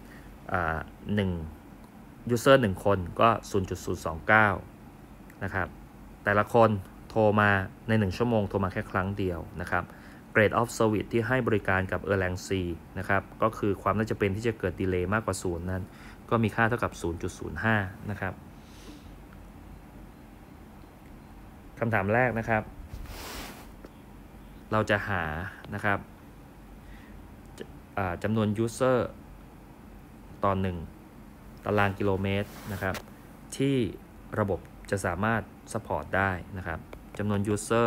S1: 1 user 1คนก็ 0.029 นะครับแต่ละคนโทรมาใน1ชั่วโมงโทรมาแค่ครั้งเดียวนะครับ Grade of Service ที่ให้บริการกับ Erlang C นะครับก็คือความน่าจะเป็นที่จะเกิด Delay มากกว่า0นั้นก็มีค่าเท่ากับ 0.05 นะครับคำถามแรกนะครับเราจะหานะครับจำนวน user ต่อ1ตารางกิโลเมตรนะครับที่ระบบจะสามารถ support ได้นะครับจำนวน user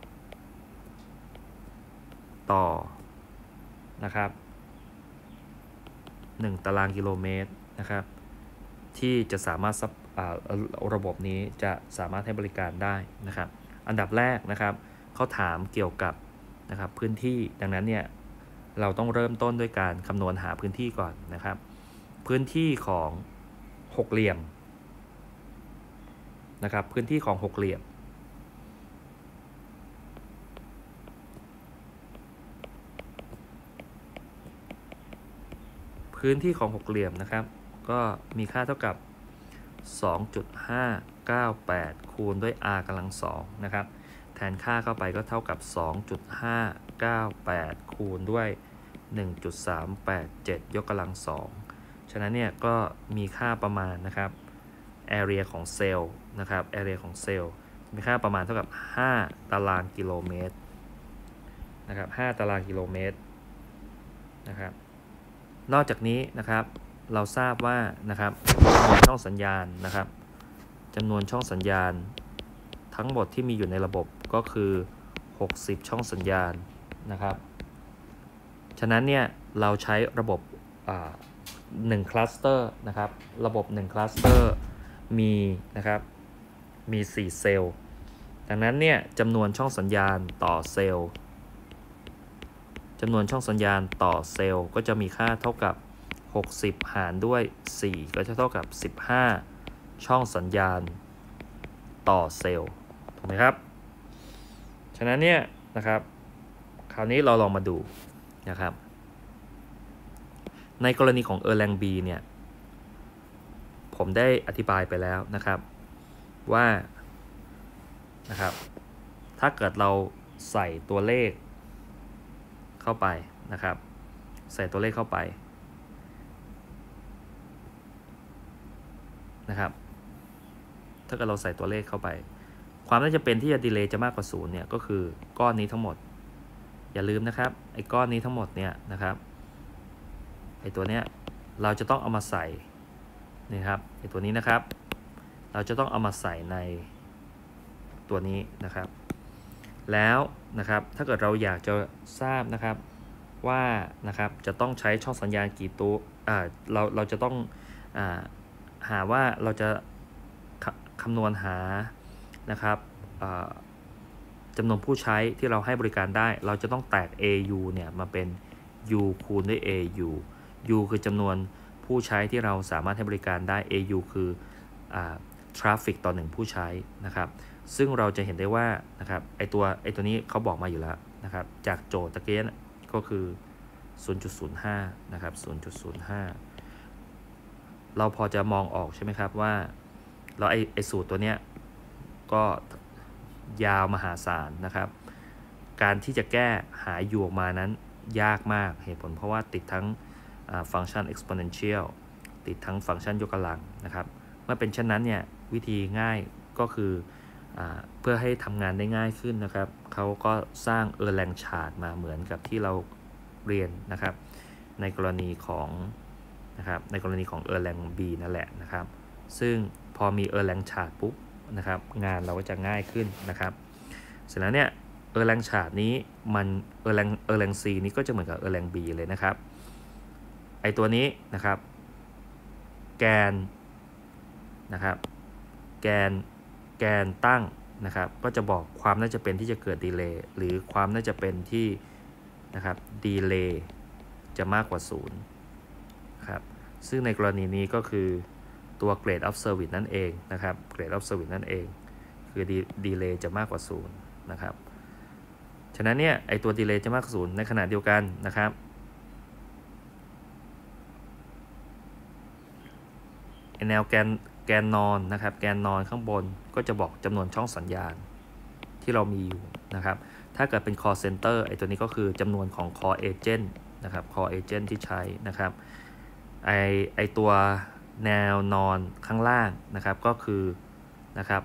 S1: ต่อนะครับ1ตารางกิโลเมตรนะครับที่จะสามารถระบบนี้จะสามารถให้บริการได้นะครับอันดับแรกนะครับเขาถามเกี่ยวกับนะครับพื้นที่ดังนั้นเนี่ยเราต้องเริ่มต้นด้วยการคำนวณหาพื้นที่ก่อนนะครับพื้นที่ของหกเหลี่ยมนะครับพื้นที่ของหกเหลี่ยมพื้นที่ของหกเหลี่ยมนะครับก็มีค่าเท่ากับ 2.598 คูณด้วย r กำลัง2นะครับแทนค่าเข้าไปก็เท่ากับ 2.598 คูณด้วย 1.387 ยกกำลัง2ฉะนั้นเนี่ยก็มีค่าประมาณนะครับ area ของเซลล์นะครับ area ของเซลล์มีค่าประมาณเท่ากับ5ตารางกิโลเมตรนะครับ5ตารางกิโลเมตรนะครับนอกจากนี้นะครับเราทราบว่านะครับจำนวนช่องสัญญาณนะครับจำนวนช่องสัญญาณทั้งหมดที่มีอยู่ในระบบก็คือ60ช่องสัญญาณนะครับฉะนั้นเนี่ยเราใช้ระบบ1คลัสเตอร์นะครับระบบ1คลัสเตอร์มีนะครับมี4เซลล์ดังนั้นเนี่ยจำนวนช่องสัญญาณต่อเซลล์จำนวนช่องสัญญาณต่อเซลล์ก็จะมีค่าเท่ากับ60หารด้วย4ก็จะเท่ากับ15ช่องสัญญาณต่อเซลล์ถูกไหมครับฉะนั้นเนี่ยนะครับคราวนี้เราลองมาดูนะครับในกรณีของ Erlang B เนี่ยผมได้อธิบายไปแล้วนะครับว่านะครับถ้าเกิดเราใส่ตัวเลขเข้าไปนะครับใส่ตัวเลขเข้าไปนะครับถ้าเกิดเราใส่ตัวเลขเข้าไปความน่าจะเป็นที่จะดีเลย์จะมากกว่า0เนี่ยก็คือก้อนนี้ทั้งหมดอย่าลืมนะครับไอ้ก้อนนี้ทั้งหมดเนี่ยนะครับไอ้ตัวเนี้ยเราจะต้องเอามาใส่นี่ครับไอ้ตัวนี้นะครับเราจะต้องเอามาใส่ในตัวนี้นะครับแล้วนะครับถ้าเกิดเราอยากจะทราบนะครับว่านะครับจะต้องใช้ช่องสัญญาณกี่ตัวเราจะต้องหาว่าเราจะคำนวณหานะครับจำนวนผู้ใช้ที่เราให้บริการได้เราจะต้องแตก AU เนี่ยมาเป็น U คูณด้วย AU U คือจำนวนผู้ใช้ที่เราสามารถให้บริการได้ AU คือtraffic ต่อ1ผู้ใช้นะครับซึ่งเราจะเห็นได้ว่านะครับไอตัวนี้เขาบอกมาอยู่แล้วนะครับจากโจทย์ตะเกียก็คือ 0.05 นะครับ 0.05 เราพอจะมองออกใช่ไหมครับว่าเราไอสูตรตัวเนี้ยก็ยาวมหาศาลนะครับการที่จะแก้หา u ออกมานั้นยากมากเหตุผลเพราะว่าติดทั้งฟังก์ชัน exponential ติดทั้งฟังก์ชันยกกำลังนะครับเมื่อเป็นเช่นนั้นเนี่ยวิธีง่ายก็คือเพื่อให้ทำงานได้ง่ายขึ้นนะครับเขาก็สร้าง Erlang chart มาเหมือนกับที่เราเรียนนะครับในกรณีของนะครับในกรณีของ Erlang B นั่นแหละนะครับซึ่งพอมี Erlang chart ปุ๊บนะครับงานเราก็จะง่ายขึ้นนะครับเสร็จแล้วเนี่ยErlang chart นี้มันErlang C นี้ก็จะเหมือนกับ Erlang B เลยนะครับไอตัวนี้นะครับแกนนะครับแกนตั้งนะครับก็จะบอกความน่าจะเป็นที่จะเกิดดีเลย์หรือความน่าจะเป็นที่นะครับดีเลย์จะมากกว่า0ครับซึ่งในกรณีนี้ก็คือตัว grade of service นั่นเองนะครับ grade of service นั่นเองคือดีเลย์จะมากกว่า0นะครับฉะนั้นเนี่ยไอตัวดีเลย์จะมากกว่า0ในขณะเดียวกันนะครับแนวแกนนอนนะครับแกนนอนข้างบนก็จะบอกจำนวนช่องสัญญาณที่เรามีอยู่นะครับถ้าเกิดเป็น call center ไอตัวนี้ก็คือจำนวนของ call agent นะครับ call agent ที่ใช้นะครับไอตัวแนวนอนข้างล่างนะครับก็คือนะครับ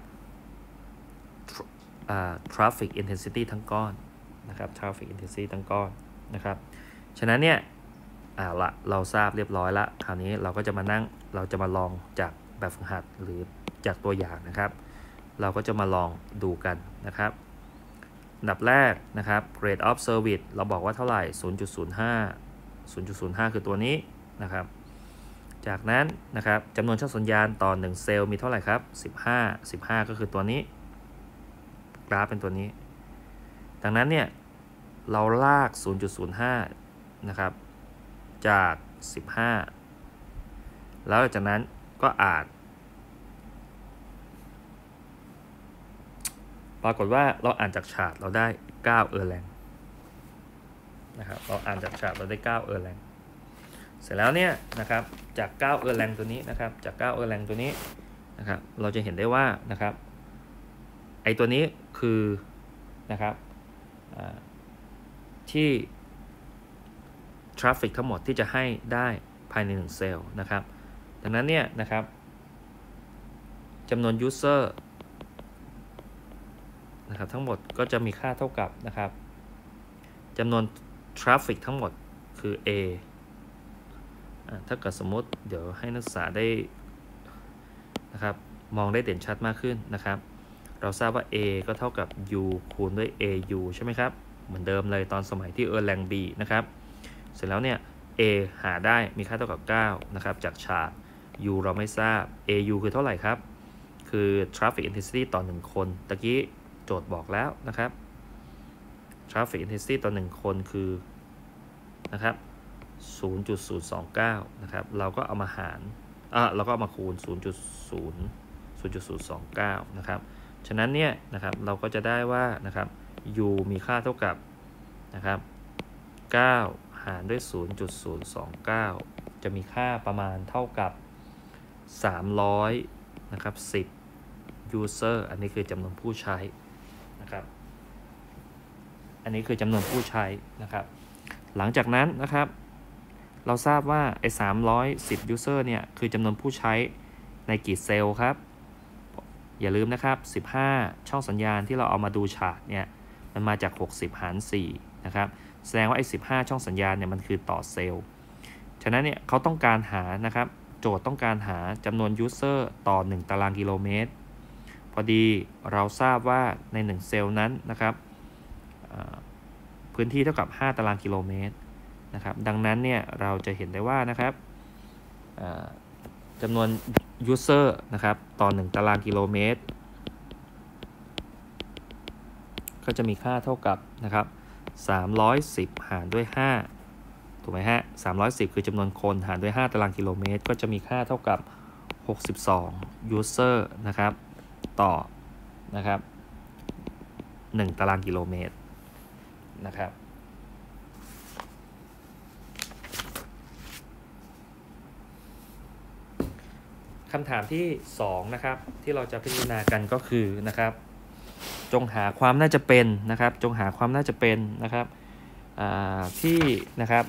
S1: traffic intensity ทั้งก้อนนะครับ traffic intensity ทั้งก้อนนะครับฉะนั้นเนี่ยละเราทราบเรียบร้อยละคราวนี้เราจะมาลองจากแบบฝึกหัดหรือจากตัวอย่างนะครับเราก็จะมาลองดูกันนะครับอันดับแรกนะครับ grade of service เราบอกว่าเท่าไหร่ 0.05 คือตัวนี้นะครับจากนั้นนะครับจำนวนช่องสัญญาณต่อ1เซลล์มีเท่าไหร่ครับ15ก็คือตัวนี้กราฟเป็นตัวนี้ดังนั้นเนี่ยเราลาก 0.05 นะครับจาก15แล้วจากนั้นก็ปรากฏว่าเราอ่านจากชาร์ตเราได้9 Erlang นะครับเราอ่านจากชาร์ตเราได้9 Erlang เสร็จแล้วเนี่ยนะครับจาก9 Erlang ตัวนี้นะครับจาก9 Erlang ตัวนี้นะครับเราจะเห็นได้ว่านะครับไอตัวนี้คือนะครับที่ traffic ทั้งหมดที่จะให้ได้ภายใน1เซลล์นะครับดังนั้นเนี่ยนะครับจำนวน user นะครับทั้งหมดก็จะมีค่าเท่ากับนะครับจำนวน traffic ทั้งหมดคือ A ถ้าเกิดสมมติเดี๋ยวให้นักศึกษาได้นะครับมองได้เด่นชัดมากขึ้นนะครับเราทราบว่า A ก็เท่ากับ U คูณด้วย AU ใช่ไหมครับเหมือนเดิมเลยตอนสมัยที่ Erlang B นะครับเสร็จแล้วเนี่ย A หาได้มีค่าเท่ากับ9นะครับจากชาร์ต U เราไม่ทราบ AU คือเท่าไหร่ครับคือ traffic intensity ต่อ1คนตะกี้โจทย์บอกแล้วนะครับ traffic intensity ต่อ1คนคือนะครับ 0.029 นะครับเราก็เอามาหารเราก็เอามาคูณ 0.29 นะครับฉะนั้นเนี่ยนะครับเราก็จะได้ว่านะครับ U มีค่าเท่ากับนะครับ9หารด้วย 0.029 จะมีค่าประมาณเท่ากับ300นะครับ10 user อันนี้คือจำนวนผู้ใช้นะครับอันนี้คือจำนวนผู้ใช้นะครับหลังจากนั้นนะครับเราทราบว่าไอ้310 user เนี่ยคือจำนวนผู้ใช้ในกี่เซลล์ครับอย่าลืมนะครับ15ช่องสัญญาณที่เราเอามาดูชาร์ตเนี่ยมันมาจาก60หาร4 นะครับแสดงว่าไอ้15ช่องสัญญาณเนี่ยมันคือต่อเซลล์ฉะนั้นเนี่ยเขาต้องการหานะครับโจทย์ต้องการหาจำนวน user ต่อ1ตารางกิโลเมตรพอดีเราทราบว่าใน1เซลล์นั้นนะครับพื้นที่เท่ากับ5ตารางกิโลเมตรนะครับดังนั้นเนี่ยเราจะเห็นได้ว่านะครับจำนวน user นะครับต่อ1ตารางกิโลเมตรก็จะมีค่าเท่ากับนะครับ310หารด้วย5ถูกไหมฮะ310คือจำนวนคนหารด้วย5ตารางกิโลเมตรก็จะมีค่าเท่ากับ62 user นะครับต่อนะครับ1ตารางกิโลเมตรนะครับคำถามที่2นะครับที่เราจะพิจารณากันก็คือนะครับจงหาความน่าจะเป็นนะครับจงหาความน่าจะเป็นนะครับที่นะครับ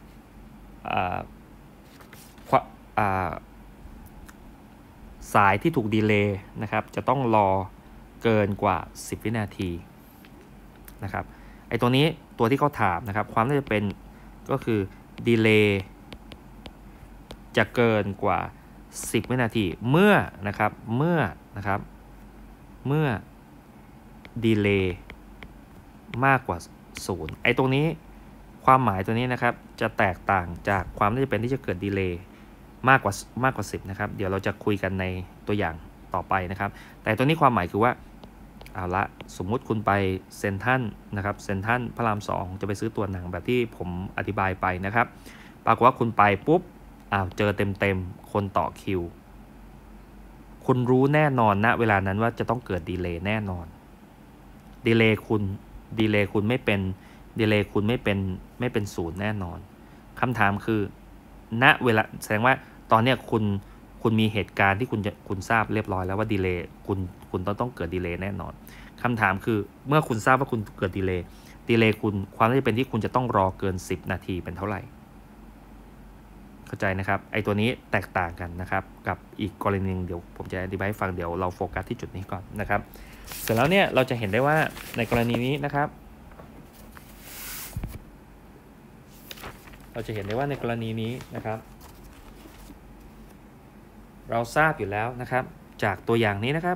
S1: สายที่ถูกดีเลย์นะครับจะต้องรอเกินกว่า10วินาทีนะครับไอ้ตัวนี้ตัวที่เขาถามนะครับความน่าจะเป็นก็คือดีเลย์จะเกินกว่า10วินาทีเมื่อนะครับเมื่อดีเลย์มากกว่า0ไอ้ตรงนี้ความหมายตัวนี้นะครับจะแตกต่างจากความน่าจะเป็นที่จะเกิดดีเลย์มากกว่า10นะครับเดี๋ยวเราจะคุยกันในตัวอย่างต่อไปนะครับแต่ตัวนี้ความหมายคือว่าเอาละสมมุติคุณไปเซ็นทรัลนะครับเซ็นทรัลพระราม2จะไปซื้อตัวหนังแบบที่ผมอธิบายไปนะครับปรากฏว่าคุณไปปุ๊บเจอเต็มคนต่อคิวคุณรู้แน่นอนณเวลานั้นว่าจะต้องเกิดดีเลย์แน่นอนดีเลย์คุณไม่เป็น0แน่นอนคำถามคือณเวลาแสดงว่าตอนเนี้ยคุณมีเหตุการณ์ที่คุณทราบเรียบร้อยแล้วว่าดีเลย์คุณต้องเกิดดีเลย์แน่นอนคำถามคือเมื่อคุณทราบว่าคุณเกิดดีเลย์คุณความน่าจะเป็นที่คุณจะต้องรอเกิน10นาทีเป็นเท่าไหร่เข้าใจนะครับไอตัวนี้แตกต่างกันนะครับกับอีกกรณีนึงเดี๋ยวผมจะอธิบายให้ฟังเดี๋ยวเราโฟกัสที่จุดนี้ก่อนนะครับเสร็จแล้วเนี่ยเราจะเห็นได้ว่าในกรณีนี้นะครับเราจะเห็นได้ว่าในกรณีนี้นะครับเราทราบอยู่แล้วนะครับจากตัวอย่างนี้นะครับ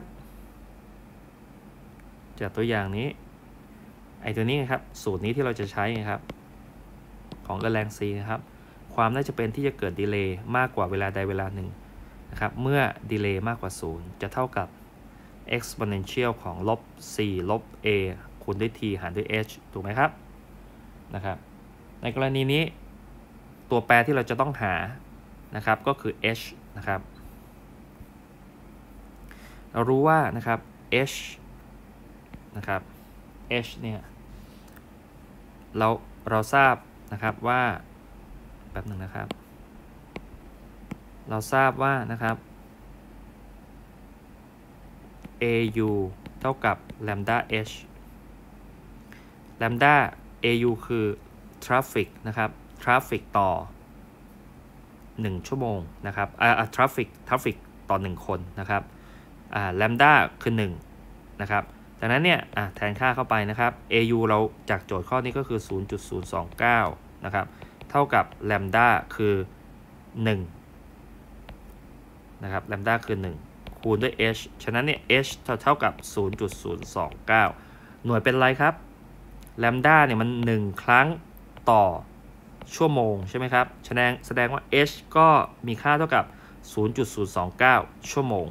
S1: จากตัวอย่างนี้ไอตัวนี้นะครับสูตรนี้ที่เราจะใช้นะครับของแรงCนะครับความน่าจะเป็นที่จะเกิดดีเลย์มากกว่าเวลาใดเวลาหนึ่งนะครับเมื่อดีเลย์มากกว่า0จะเท่ากับ exponential ของลบ c ลบ a คูณด้วย t หารด้วย h ถูกไหมครับนะครับในกรณีนี้ตัวแปรที่เราจะต้องหานะครับก็คือ h นะครับเรารู้ว่านะครับ h นะครับ h เนี่ยเราทราบนะครับว่าแป๊บหนึ่งนะครับเราทราบว่านะครับ au เท่ากับ lambda h lambda au คือ traffic นะครับ traffic ต่อ1ชั่วโมงนะครับtraffic ต่อ1คนนะครับlambda คือ1นะครับจากนั้นเนี่ยแทนค่าเข้าไปนะครับ au เราจากโจทย์ข้อนี้ก็คือ 0.029 นะครับเท่ากับ lambda คือ1นะครับ lambda คือ1คูณด้วย h ฉะนั้นเนี่ย h เท่ากับ 0.029 หน่วยเป็นไรครับ lambda เนี่ยมัน1ครั้งต่อชั่วโมงใช่ไหมครับแสดงว่า h ก็มีค่าเท่ากับ 0.029 ชั่วโมง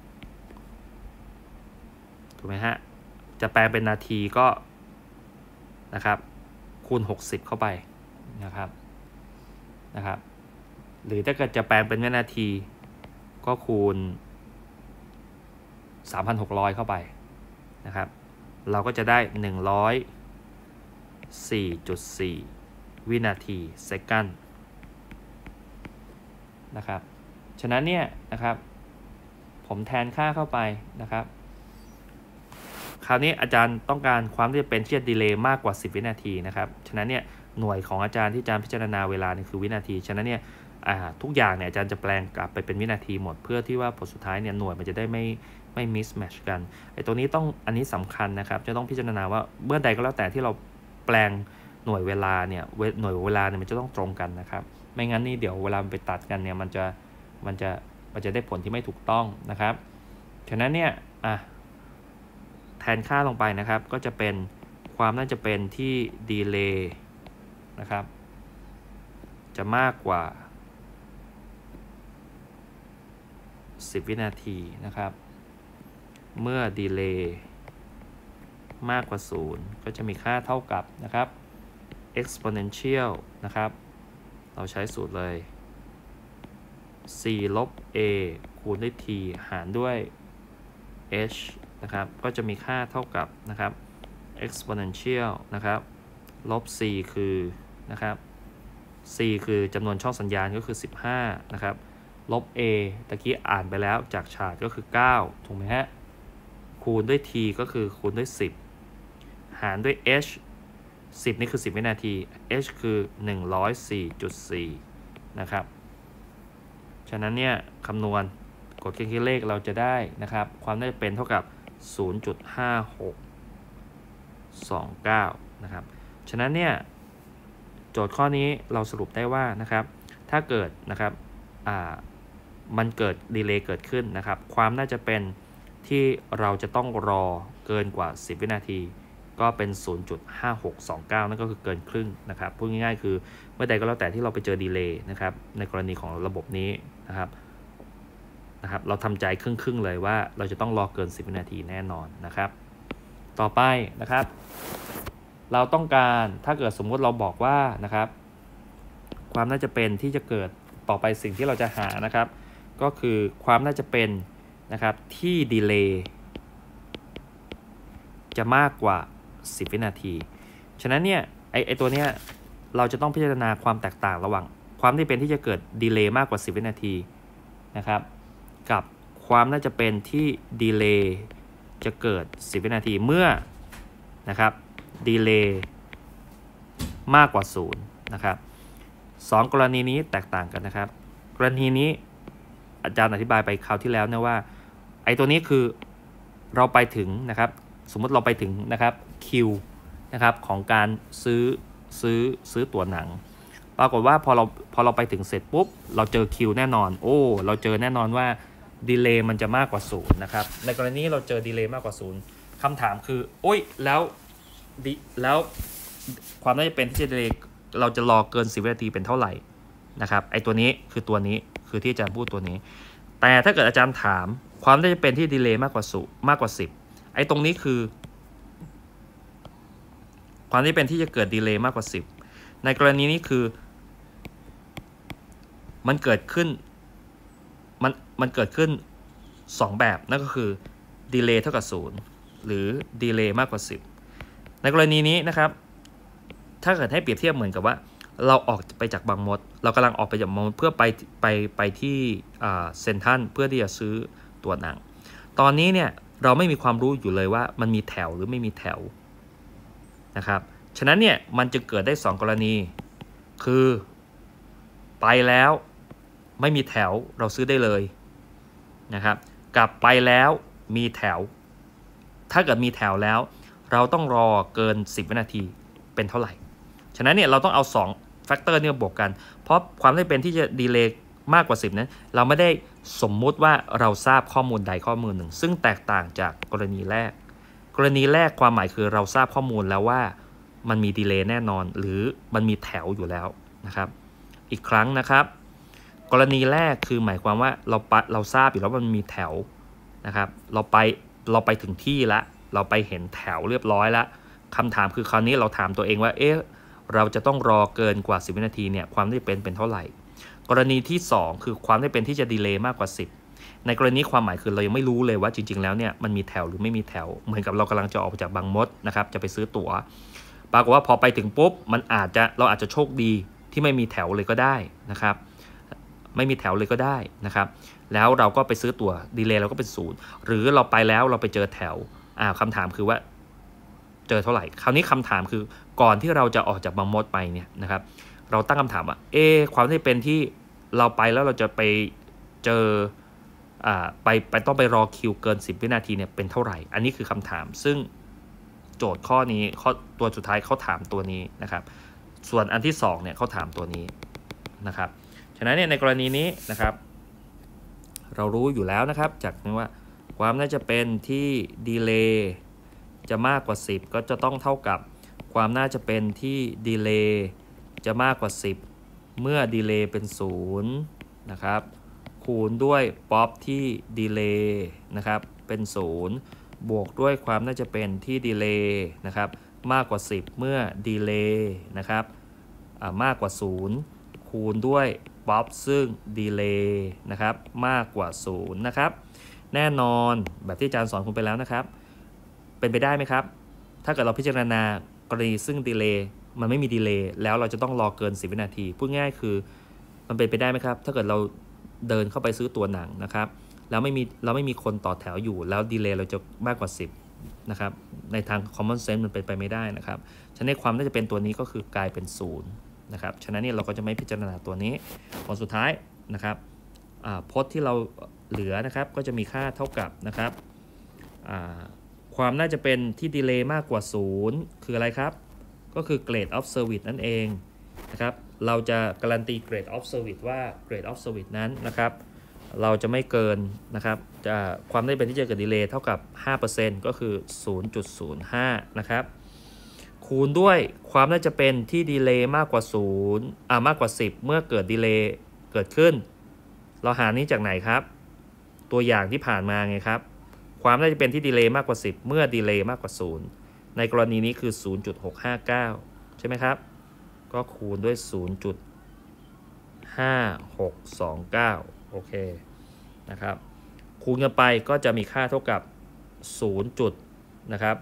S1: ถูกไหมฮะจะแปลเป็นนาทีก็นะครับคูณ60เข้าไปนะครับหรือถ้าเกิดจะแปลงเป็นวินาทีก็คูณ 3,600 เข้าไปนะครับเราก็จะได้ 104.4 วินาทีเซคันด์นะครับฉะนั้นเนี่ยนะครับผมแทนค่าเข้าไปนะครับคราวนี้อาจารย์ต้องการความที่จะเป็นที่จะดีเลย์มากกว่า10วินาทีนะครับฉะนั้นเนี่ยหน่วยของอาจารย์ที่อาจารย์พิจารณาเวลาเนี่ยคือวินาทีฉะนั้นเนี่ยทุกอย่างเนี่ยอาจารย์จะแปลงกลับไปเป็นวินาทีหมดเพื่อที่ว่าผลสุดท้ายเนี่ยหน่วยมันจะได้ไม่มิสแมทช์กันไอ้ตัวนี้อันนี้สำคัญนะครับจะต้องพิจารณาว่าเมื่อใดก็แล้วแต่ที่เราแปลงหน่วยเวลาเนี่ยมันจะต้องตรงกันนะครับไม่งั้นนี่เดี๋ยวเวลาไปตัดกันเนี่ยมันจะได้ผลที่ไม่ถูกต้องนะครับฉะนั้นเนี่ยแทนค่าลงไปนะครับก็จะเป็นความน่าจะเป็นที่ดีเลย์นะครับจะมากกว่า10 วินาทีนะครับเมื่อดีเลย์มากกว่า0ก็จะมีค่าเท่ากับนะครับ exponential นะครับเราใช้สูตรเลย c ลบ a คูณด้วย t หารด้วย h นะครับก็จะมีค่าเท่ากับนะครับ exponential นะครับลบ c คือนะครับ c คือจำนวนช่องสัญญาณก็คือ15นะครับลบ a ตะกี้อ่านไปแล้วจากฉากก็คือ9ถูกไหมฮะคูณด้วย t ก็คือคูณด้วย10หารด้วย h 10นี่คือ10 วินาที h คือ 104.4 นะครับฉะนั้นเนี่ยคำนวณกดเครื่องคิดเลขเราจะได้นะครับความน่าจะเป็นเท่ากับ 0.5629 นะครับฉะนั้นเนี่ยโจทย์ข้อนี้เราสรุปได้ว่านะครับถ้าเกิดนะครับมันเกิดดีเลย์เกิดขึ้นนะครับความน่าจะเป็นที่เราจะต้องรอเกินกว่า10 วินาทีก็เป็น 0.5629 นั่นก็คือเกินครึ่งนะครับพูดง่ายๆคือเมื่อใดก็แล้วแต่ที่เราไปเจอดีเลย์นะครับในกรณีของระบบนี้นะครับเราทำใจครึ่งเลยว่าเราจะต้องรอเกิน10 วินาทีแน่นอนนะครับต่อไปนะครับเราต้องการถ้าเกิดสมมุติเราบอกว่านะครับความน่าจะเป็นที่จะเกิดต่อไปสิ่งที่เราจะหานะครับก็คือความน่าจะเป็นนะครับที่ดีเลย์จะมากกว่า10 วินาทีฉะนั้นเนี่ยไอตัวเนี้ยเราจะต้องพิจารณาความแตกต่างระหว่างความที่เป็นที่จะเกิดดีเลย์มากกว่า10 วินาทีนะครับกับความน่าจะเป็นที่ดีเลย์จะเกิด10 วินาทีเมื่อนะครับดีเลย์มากกว่า0นะครับ2กรณีนี้แตกต่างกันนะครับกรณีนี้อาจารย์อธิบายไปคราวที่แล้วนะว่าไอ้ตัวนี้คือเราไปถึงนะครับสมมติเราไปถึงนะครับคิวนะครับของการซื้อตั๋วหนังปรากฏว่าพอเราไปถึงเสร็จปุ๊บเราเจอคิวแน่นอนเราเจอแน่นอนว่าดีเลย์มันจะมากกว่า0นะครับในกรณีเราเจอดีเลย์มากกว่า0คำถามคือแล้วความน่าจะเป็นที่จะดีเลย์เราจะรอเกิน10 วินาทีเป็นเท่าไหร่นะครับไอตัวนี้คือที่อาจารย์พูดตัวนี้แต่ถ้าเกิดอาจารย์ถามความน่าจะเป็นที่ดีเลย์มากกว่า10ไอตรงนี้คือความที่เป็นที่จะเกิดดีเลย์มากกว่า10ในกรณีนี้คือมันเกิดขึ้น2แบบนั่นก็คือดีเลย์เท่ากับ0หรือดีเลย์มากกว่า10ในกรณีนี้นะครับถ้าเกิดให้เปรียบเทียบเหมือนกับว่าเราออกไปจากบางมดเรากำลังออกไปจากบางมดเพื่อไปที่เซ็นทรัลเพื่อที่จะซื้อตั๋วหนังตอนนี้เนี่ยเราไม่มีความรู้อยู่เลยว่ามันมีแถวหรือไม่มีแถวนะครับฉะนั้นเนี่ยมันจะเกิดได้2กรณีคือไปแล้วไม่มีแถวเราซื้อได้เลยนะครับกลับไปแล้วมีแถวถ้าเกิดมีแถวแล้วเราต้องรอเกิน10 วินาทีเป็นเท่าไหร่ฉะนั้นเนี่ยเราต้องเอา2แฟกเตอร์เนี่ยบวกกันเพราะความที่เป็นที่จะดีเลย์มากกว่า10นั้นเราไม่ได้สมมุติว่าเราทราบข้อมูลใดข้อมูลหนึ่งซึ่งแตกต่างจากกรณีแรกความหมายคือเราทราบข้อมูลแล้วว่ามันมีดีเลย์แน่นอนหรือมันมีแถวอยู่แล้วนะครับอีกครั้งนะครับกรณีแรกคือหมายความว่าเราทราบอยู่แล้วว่ามันมีแถวนะครับเราไปถึงที่ละเราไปเห็นแถวเรียบร้อยละคำถามคือคราวนี้เราถามตัวเองว่าเราจะต้องรอเกินกว่า10 วินาทีเนี่ยความที่เป็นเท่าไหร่กรณีที่2คือความที่เป็นที่จะดีเลย์มากกว่า10ในกรณีความหมายคือเรายังไม่รู้เลยว่าจริงๆแล้วเนี่ยมันมีแถวหรือไม่มีแถวเหมือนกับเรากำลังจะออกจากบางมดนะครับจะไปซื้อตั๋วปรากฏว่าพอไปถึงปุ๊บเราอาจจะโชคดีที่ไม่มีแถวเลยก็ได้นะครับไม่มีแถวเลยก็ได้นะครับแล้วเราก็ไปซื้อตั๋วดีเลย์เราก็เป็น0หรือเราไปแล้วเราไปเจอแถวคำถามคือว่าเจอเท่าไหร่คราวนี้คำถามคือก่อนที่เราจะออกจากบางมดไปเนี่ยนะครับเราตั้งคำถามว่าความที่เป็นที่เราไปแล้วเราจะไปเจอต้องไปรอคิวเกิน10 วินาทีเนี่ยเป็นเท่าไหร่อันนี้คือคำถามซึ่งโจทย์ข้อนี้ข้อตัวสุดท้ายเขาถามตัวนี้นะครับส่วนอันที่2เนี่ยเขาถามตัวนี้นะครับฉะนั้นเนี่ยในกรณีนี้นะครับเรารู้อยู่แล้วนะครับจากนี้ว่าความน่าจะเป็นที่ดีเลย์จะมากกว่า10ก็จะต้องเท่ากับความน่าจะเป็นที่ดีเลย์จะมากกว่า10เมื่อดีเลย์เป็น0นะครับคูณด้วยป๊อปที่ดีเลย์นะครับเป็น0บวกด้วยความน่าจะเป็นที่ดีเลย์นะครับมากกว่า10เมื่อดีเลย์นะครับมากกว่า0คูณด้วยป๊อปซึ่งดีเลย์นะครับมากกว่า0นะครับแน่นอนแบบที่อาจารย์สอนคุณไปแล้วนะครับเป็นไปได้ไหมครับถ้าเกิดเราพิจารณากรณีซึ่งดีเลย์มันไม่มีดีเลย์แล้วเราจะต้องรอเกิน10วินาทีพูดง่ายคือมันเป็นไปได้ไหมครับถ้าเกิดเราเดินเข้าไปซื้อตัวหนังนะครับแล้วไม่มีคนต่อแถวอยู่แล้วดีเลย์เราจะมากกว่า10นะครับในทาง common sense มันเป็นไปไม่ได้นะครับฉะนั้นความน่าจะเป็นตัวนี้ก็คือกลายเป็น0นะครับฉะนั้นเนี่ยเราก็จะไม่พิจารณาตัวนี้ผลสุดท้ายนะครับพจน์ที่เราเหลือนะครับก็จะมีค่าเท่ากับนะครับความน่าจะเป็นที่ดีเลย์มากกว่า0คืออะไรครับก็คือ grade of service นั่นเองนะครับเราจะการันตี grade of service ว่า grade of service นั้นนะครับเราจะไม่เกินนะครับจะความน่าจะเป็นที่จะเกิดดีเลย์เท่ากับ 5% ก็คือ 0.05 นะครับคูณด้วยความน่าจะเป็นที่ดีเลย์มากกว่ามากกว่า10เมื่อเกิดดีเลย์เกิดขึ้นเราหานี้จากไหนครับตัวอย่างที่ผ่านมาไงครับความน่าจะเป็นที่ดีเลย์มากกว่า10เมื่อดีเลย์มากกว่า0ในกรณีนี้คือ 0.659 ใช่ไหมครับก็คูณด้วย 0.5629 โอเคนะครับคูณกันไปก็จะมีค่าเท่ากับ0นะครับ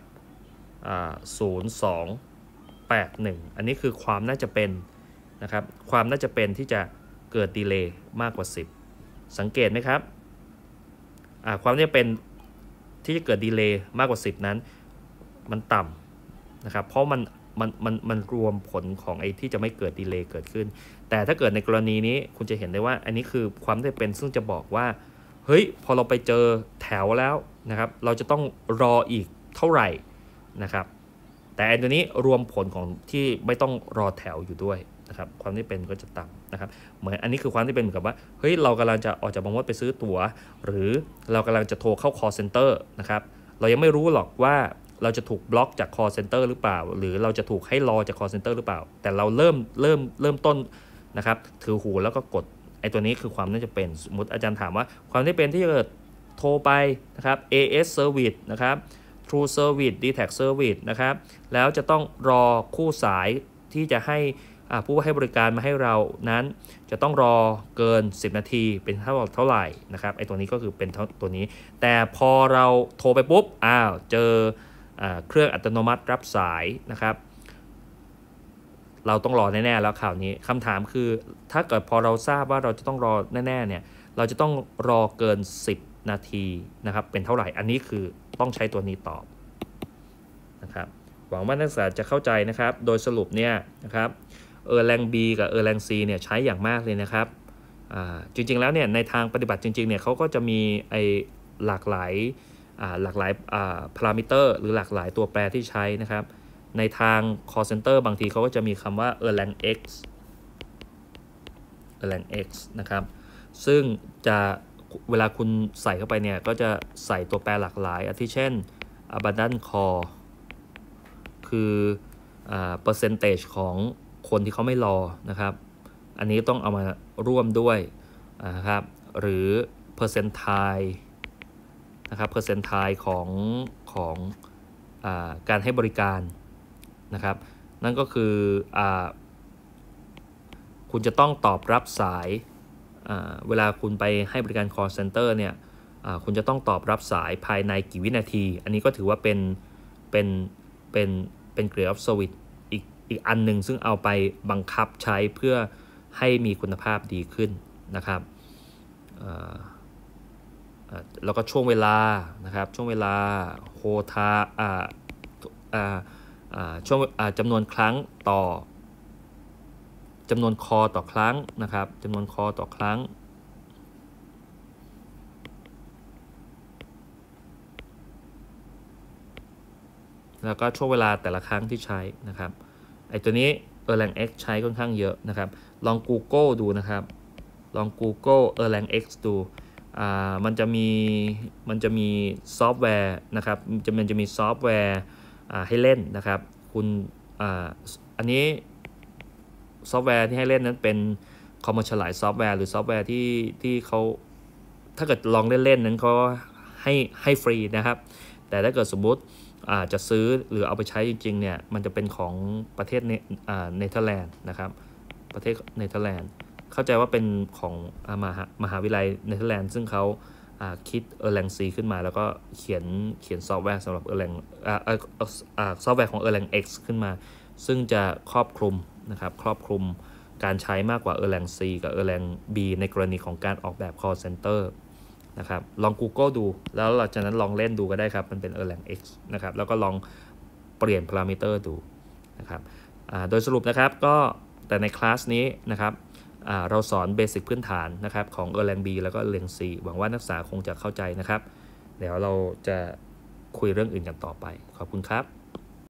S1: 0281อันนี้คือความน่าจะเป็นนะครับความน่าจะเป็นที่จะเกิดดีเลย์มากกว่า10สังเกตไหมครับความน่าจะเป็นที่จะเกิดดีเลย์มากกว่า10นั้นมันต่ำนะครับเพราะมันรวมผลของไอ้ที่จะไม่เกิดดีเลย์เกิดขึ้นแต่ถ้าเกิดในกรณีนี้คุณจะเห็นได้ว่าอันนี้คือความน่าจะเป็นซึ่งจะบอกว่าเฮ้ยพอเราไปเจอแถวแล้วนะครับเราจะต้องรออีกเท่าไหร่นะครับแต่อันนี้รวมผลของที่ไม่ต้องรอแถวอยู่ด้วยนะครับความที่เป็นก็จะต่ำนะครับเหมือนอันนี้คือความที่เป็นเหมือนกับว่าเฮ้ยเรากำลังจะออกจากบางมดไปซื้อตั๋วหรือเรากำลังจะโทรเข้า call center นะครับเรายังไม่รู้หรอกว่าเราจะถูกบล็อกจาก call center หรือเปล่าหรือเราจะถูกให้รอจาก call center หรือเปล่าแต่เราเริ่มต้นนะครับถือหูแล้วก็กดไอ้ตัวนี้คือความน่าจะเป็นสมมติอาจารย์ถามว่าความน่าจะเป็นที่จะเกิดโทรไปนะครับ AS Service นะครับ True Service DTAC Service นะครับแล้วจะต้องรอคู่สายที่จะให้ผู้ให้บริการมาให้เรานั้นจะต้องรอเกิน10นาทีเป็นเท่าไหร่นะครับไอ้ตัวนี้ก็คือเป็นตัวนี้แต่พอเราโทรไปปุ๊บเจอเครื่องอัตโนมัติรับสายนะครับเราต้องรอแน่ๆแล้วข่าวนี้คำถามคือถ้าเกิดพอเราทราบว่าเราจะต้องรอแน่ๆเนี่ยเราจะต้องรอเกิน10นาทีนะครับเป็นเท่าไหร่อันนี้คือต้องใช้ตัวนี้ตอบนะครับหวังว่านักศึกษาจะเข้าใจนะครับโดยสรุปเนี่ยนะครับแรง B กับแรง C เนี่ยใช้อย่างมากเลยนะครับจริงๆแล้วเนี่ยในทางปฏิบัติจริงๆเนี่ยเขาก็จะมีหลากหลายพารามิเตอร์หรือหลากหลายตัวแปรที่ใช้นะครับในทาง call center บางทีเขาก็จะมีคำว่าerlang x นะครับซึ่งจะเวลาคุณใส่เข้าไปเนี่ยก็จะใส่ตัวแปรหลากหลายอาทิเช่น abundant call คือpercentage ของคนที่เขาไม่รอนะครับอันนี้ต้องเอามาร่วมด้วยนะครับหรือ percentile นะครับ percentile ของการให้บริการนะครับนั่นก็คือคุณจะต้องตอบรับสายเวลาคุณไปให้บริการ call center เนี่ยคุณจะต้องตอบรับสายภายในกี่วินาทีอันนี้ก็ถือว่าเป็นgrade of serviceอีกอันหนึ่งซึ่งเอาไปบังคับใช้เพื่อให้มีคุณภาพดีขึ้นนะครับแล้วก็ช่วงเวลานะครับช่วงเวลาโฮทาช่วงจำนวนครั้งต่อจำนวนคอต่อครั้งนะครับจำนวนคอต่อครั้งแล้วก็ช่วงเวลาแต่ละครั้งที่ใช้นะครับไอตัวนี้ Erlang X ใช้ค่อนข้างเยอะนะครับลอง Google ดูนะครับลอง Google Erlang X ดูมันจะมีซอฟต์แวร์นะครับมันจะมีซอฟต์แวร์ให้เล่นนะครับคุณอันนี้ซอฟต์แวร์ที่ให้เล่นนั้นเป็น commercialize ซอฟต์แวร์หรือซอฟต์แวร์ที่เขาถ้าเกิดลองเล่นๆนั้นเขาให้ฟรีนะครับแต่ถ้าเกิดสมมุติจะซื้อหรือเอาไปใช้จริงๆเนี่ยมันจะเป็นของประเทศเนเธอร์แลนด์นะครับประเทศเนเธอร์แลนด์เข้าใจว่าเป็นของมหาวิทยาลัยเนเธอร์แลนด์ซึ่งเขาคิด Erlang C ขึ้นมาแล้วก็เขียนซอฟต์แวร์สำหรับ Erlang ซอฟต์แวร์ของ Erlang X ขึ้นมาซึ่งจะครอบคลุมนะครับครอบคลุมการใช้มากกว่า Erlang C กับ Erlang B ในกรณีของการออกแบบ call center นะครับลอง Google ดูแล้วหลังจากนั้นลองเล่นดูก็ได้ครับมันเป็น Erlang X นะครับแล้วก็ลองเปลี่ยนพารามิเตอร์ดูนะครับโดยสรุปนะครับก็แต่ในคลาสนี้นะครับเราสอนเบสิกพื้นฐานนะครับของ Erlang B แล้วก็ Erlang C หวังว่านักศึกษาคงจะเข้าใจนะครับเดี๋ยวเราจะคุยเรื่องอื่นกันต่อไปขอบคุณครับ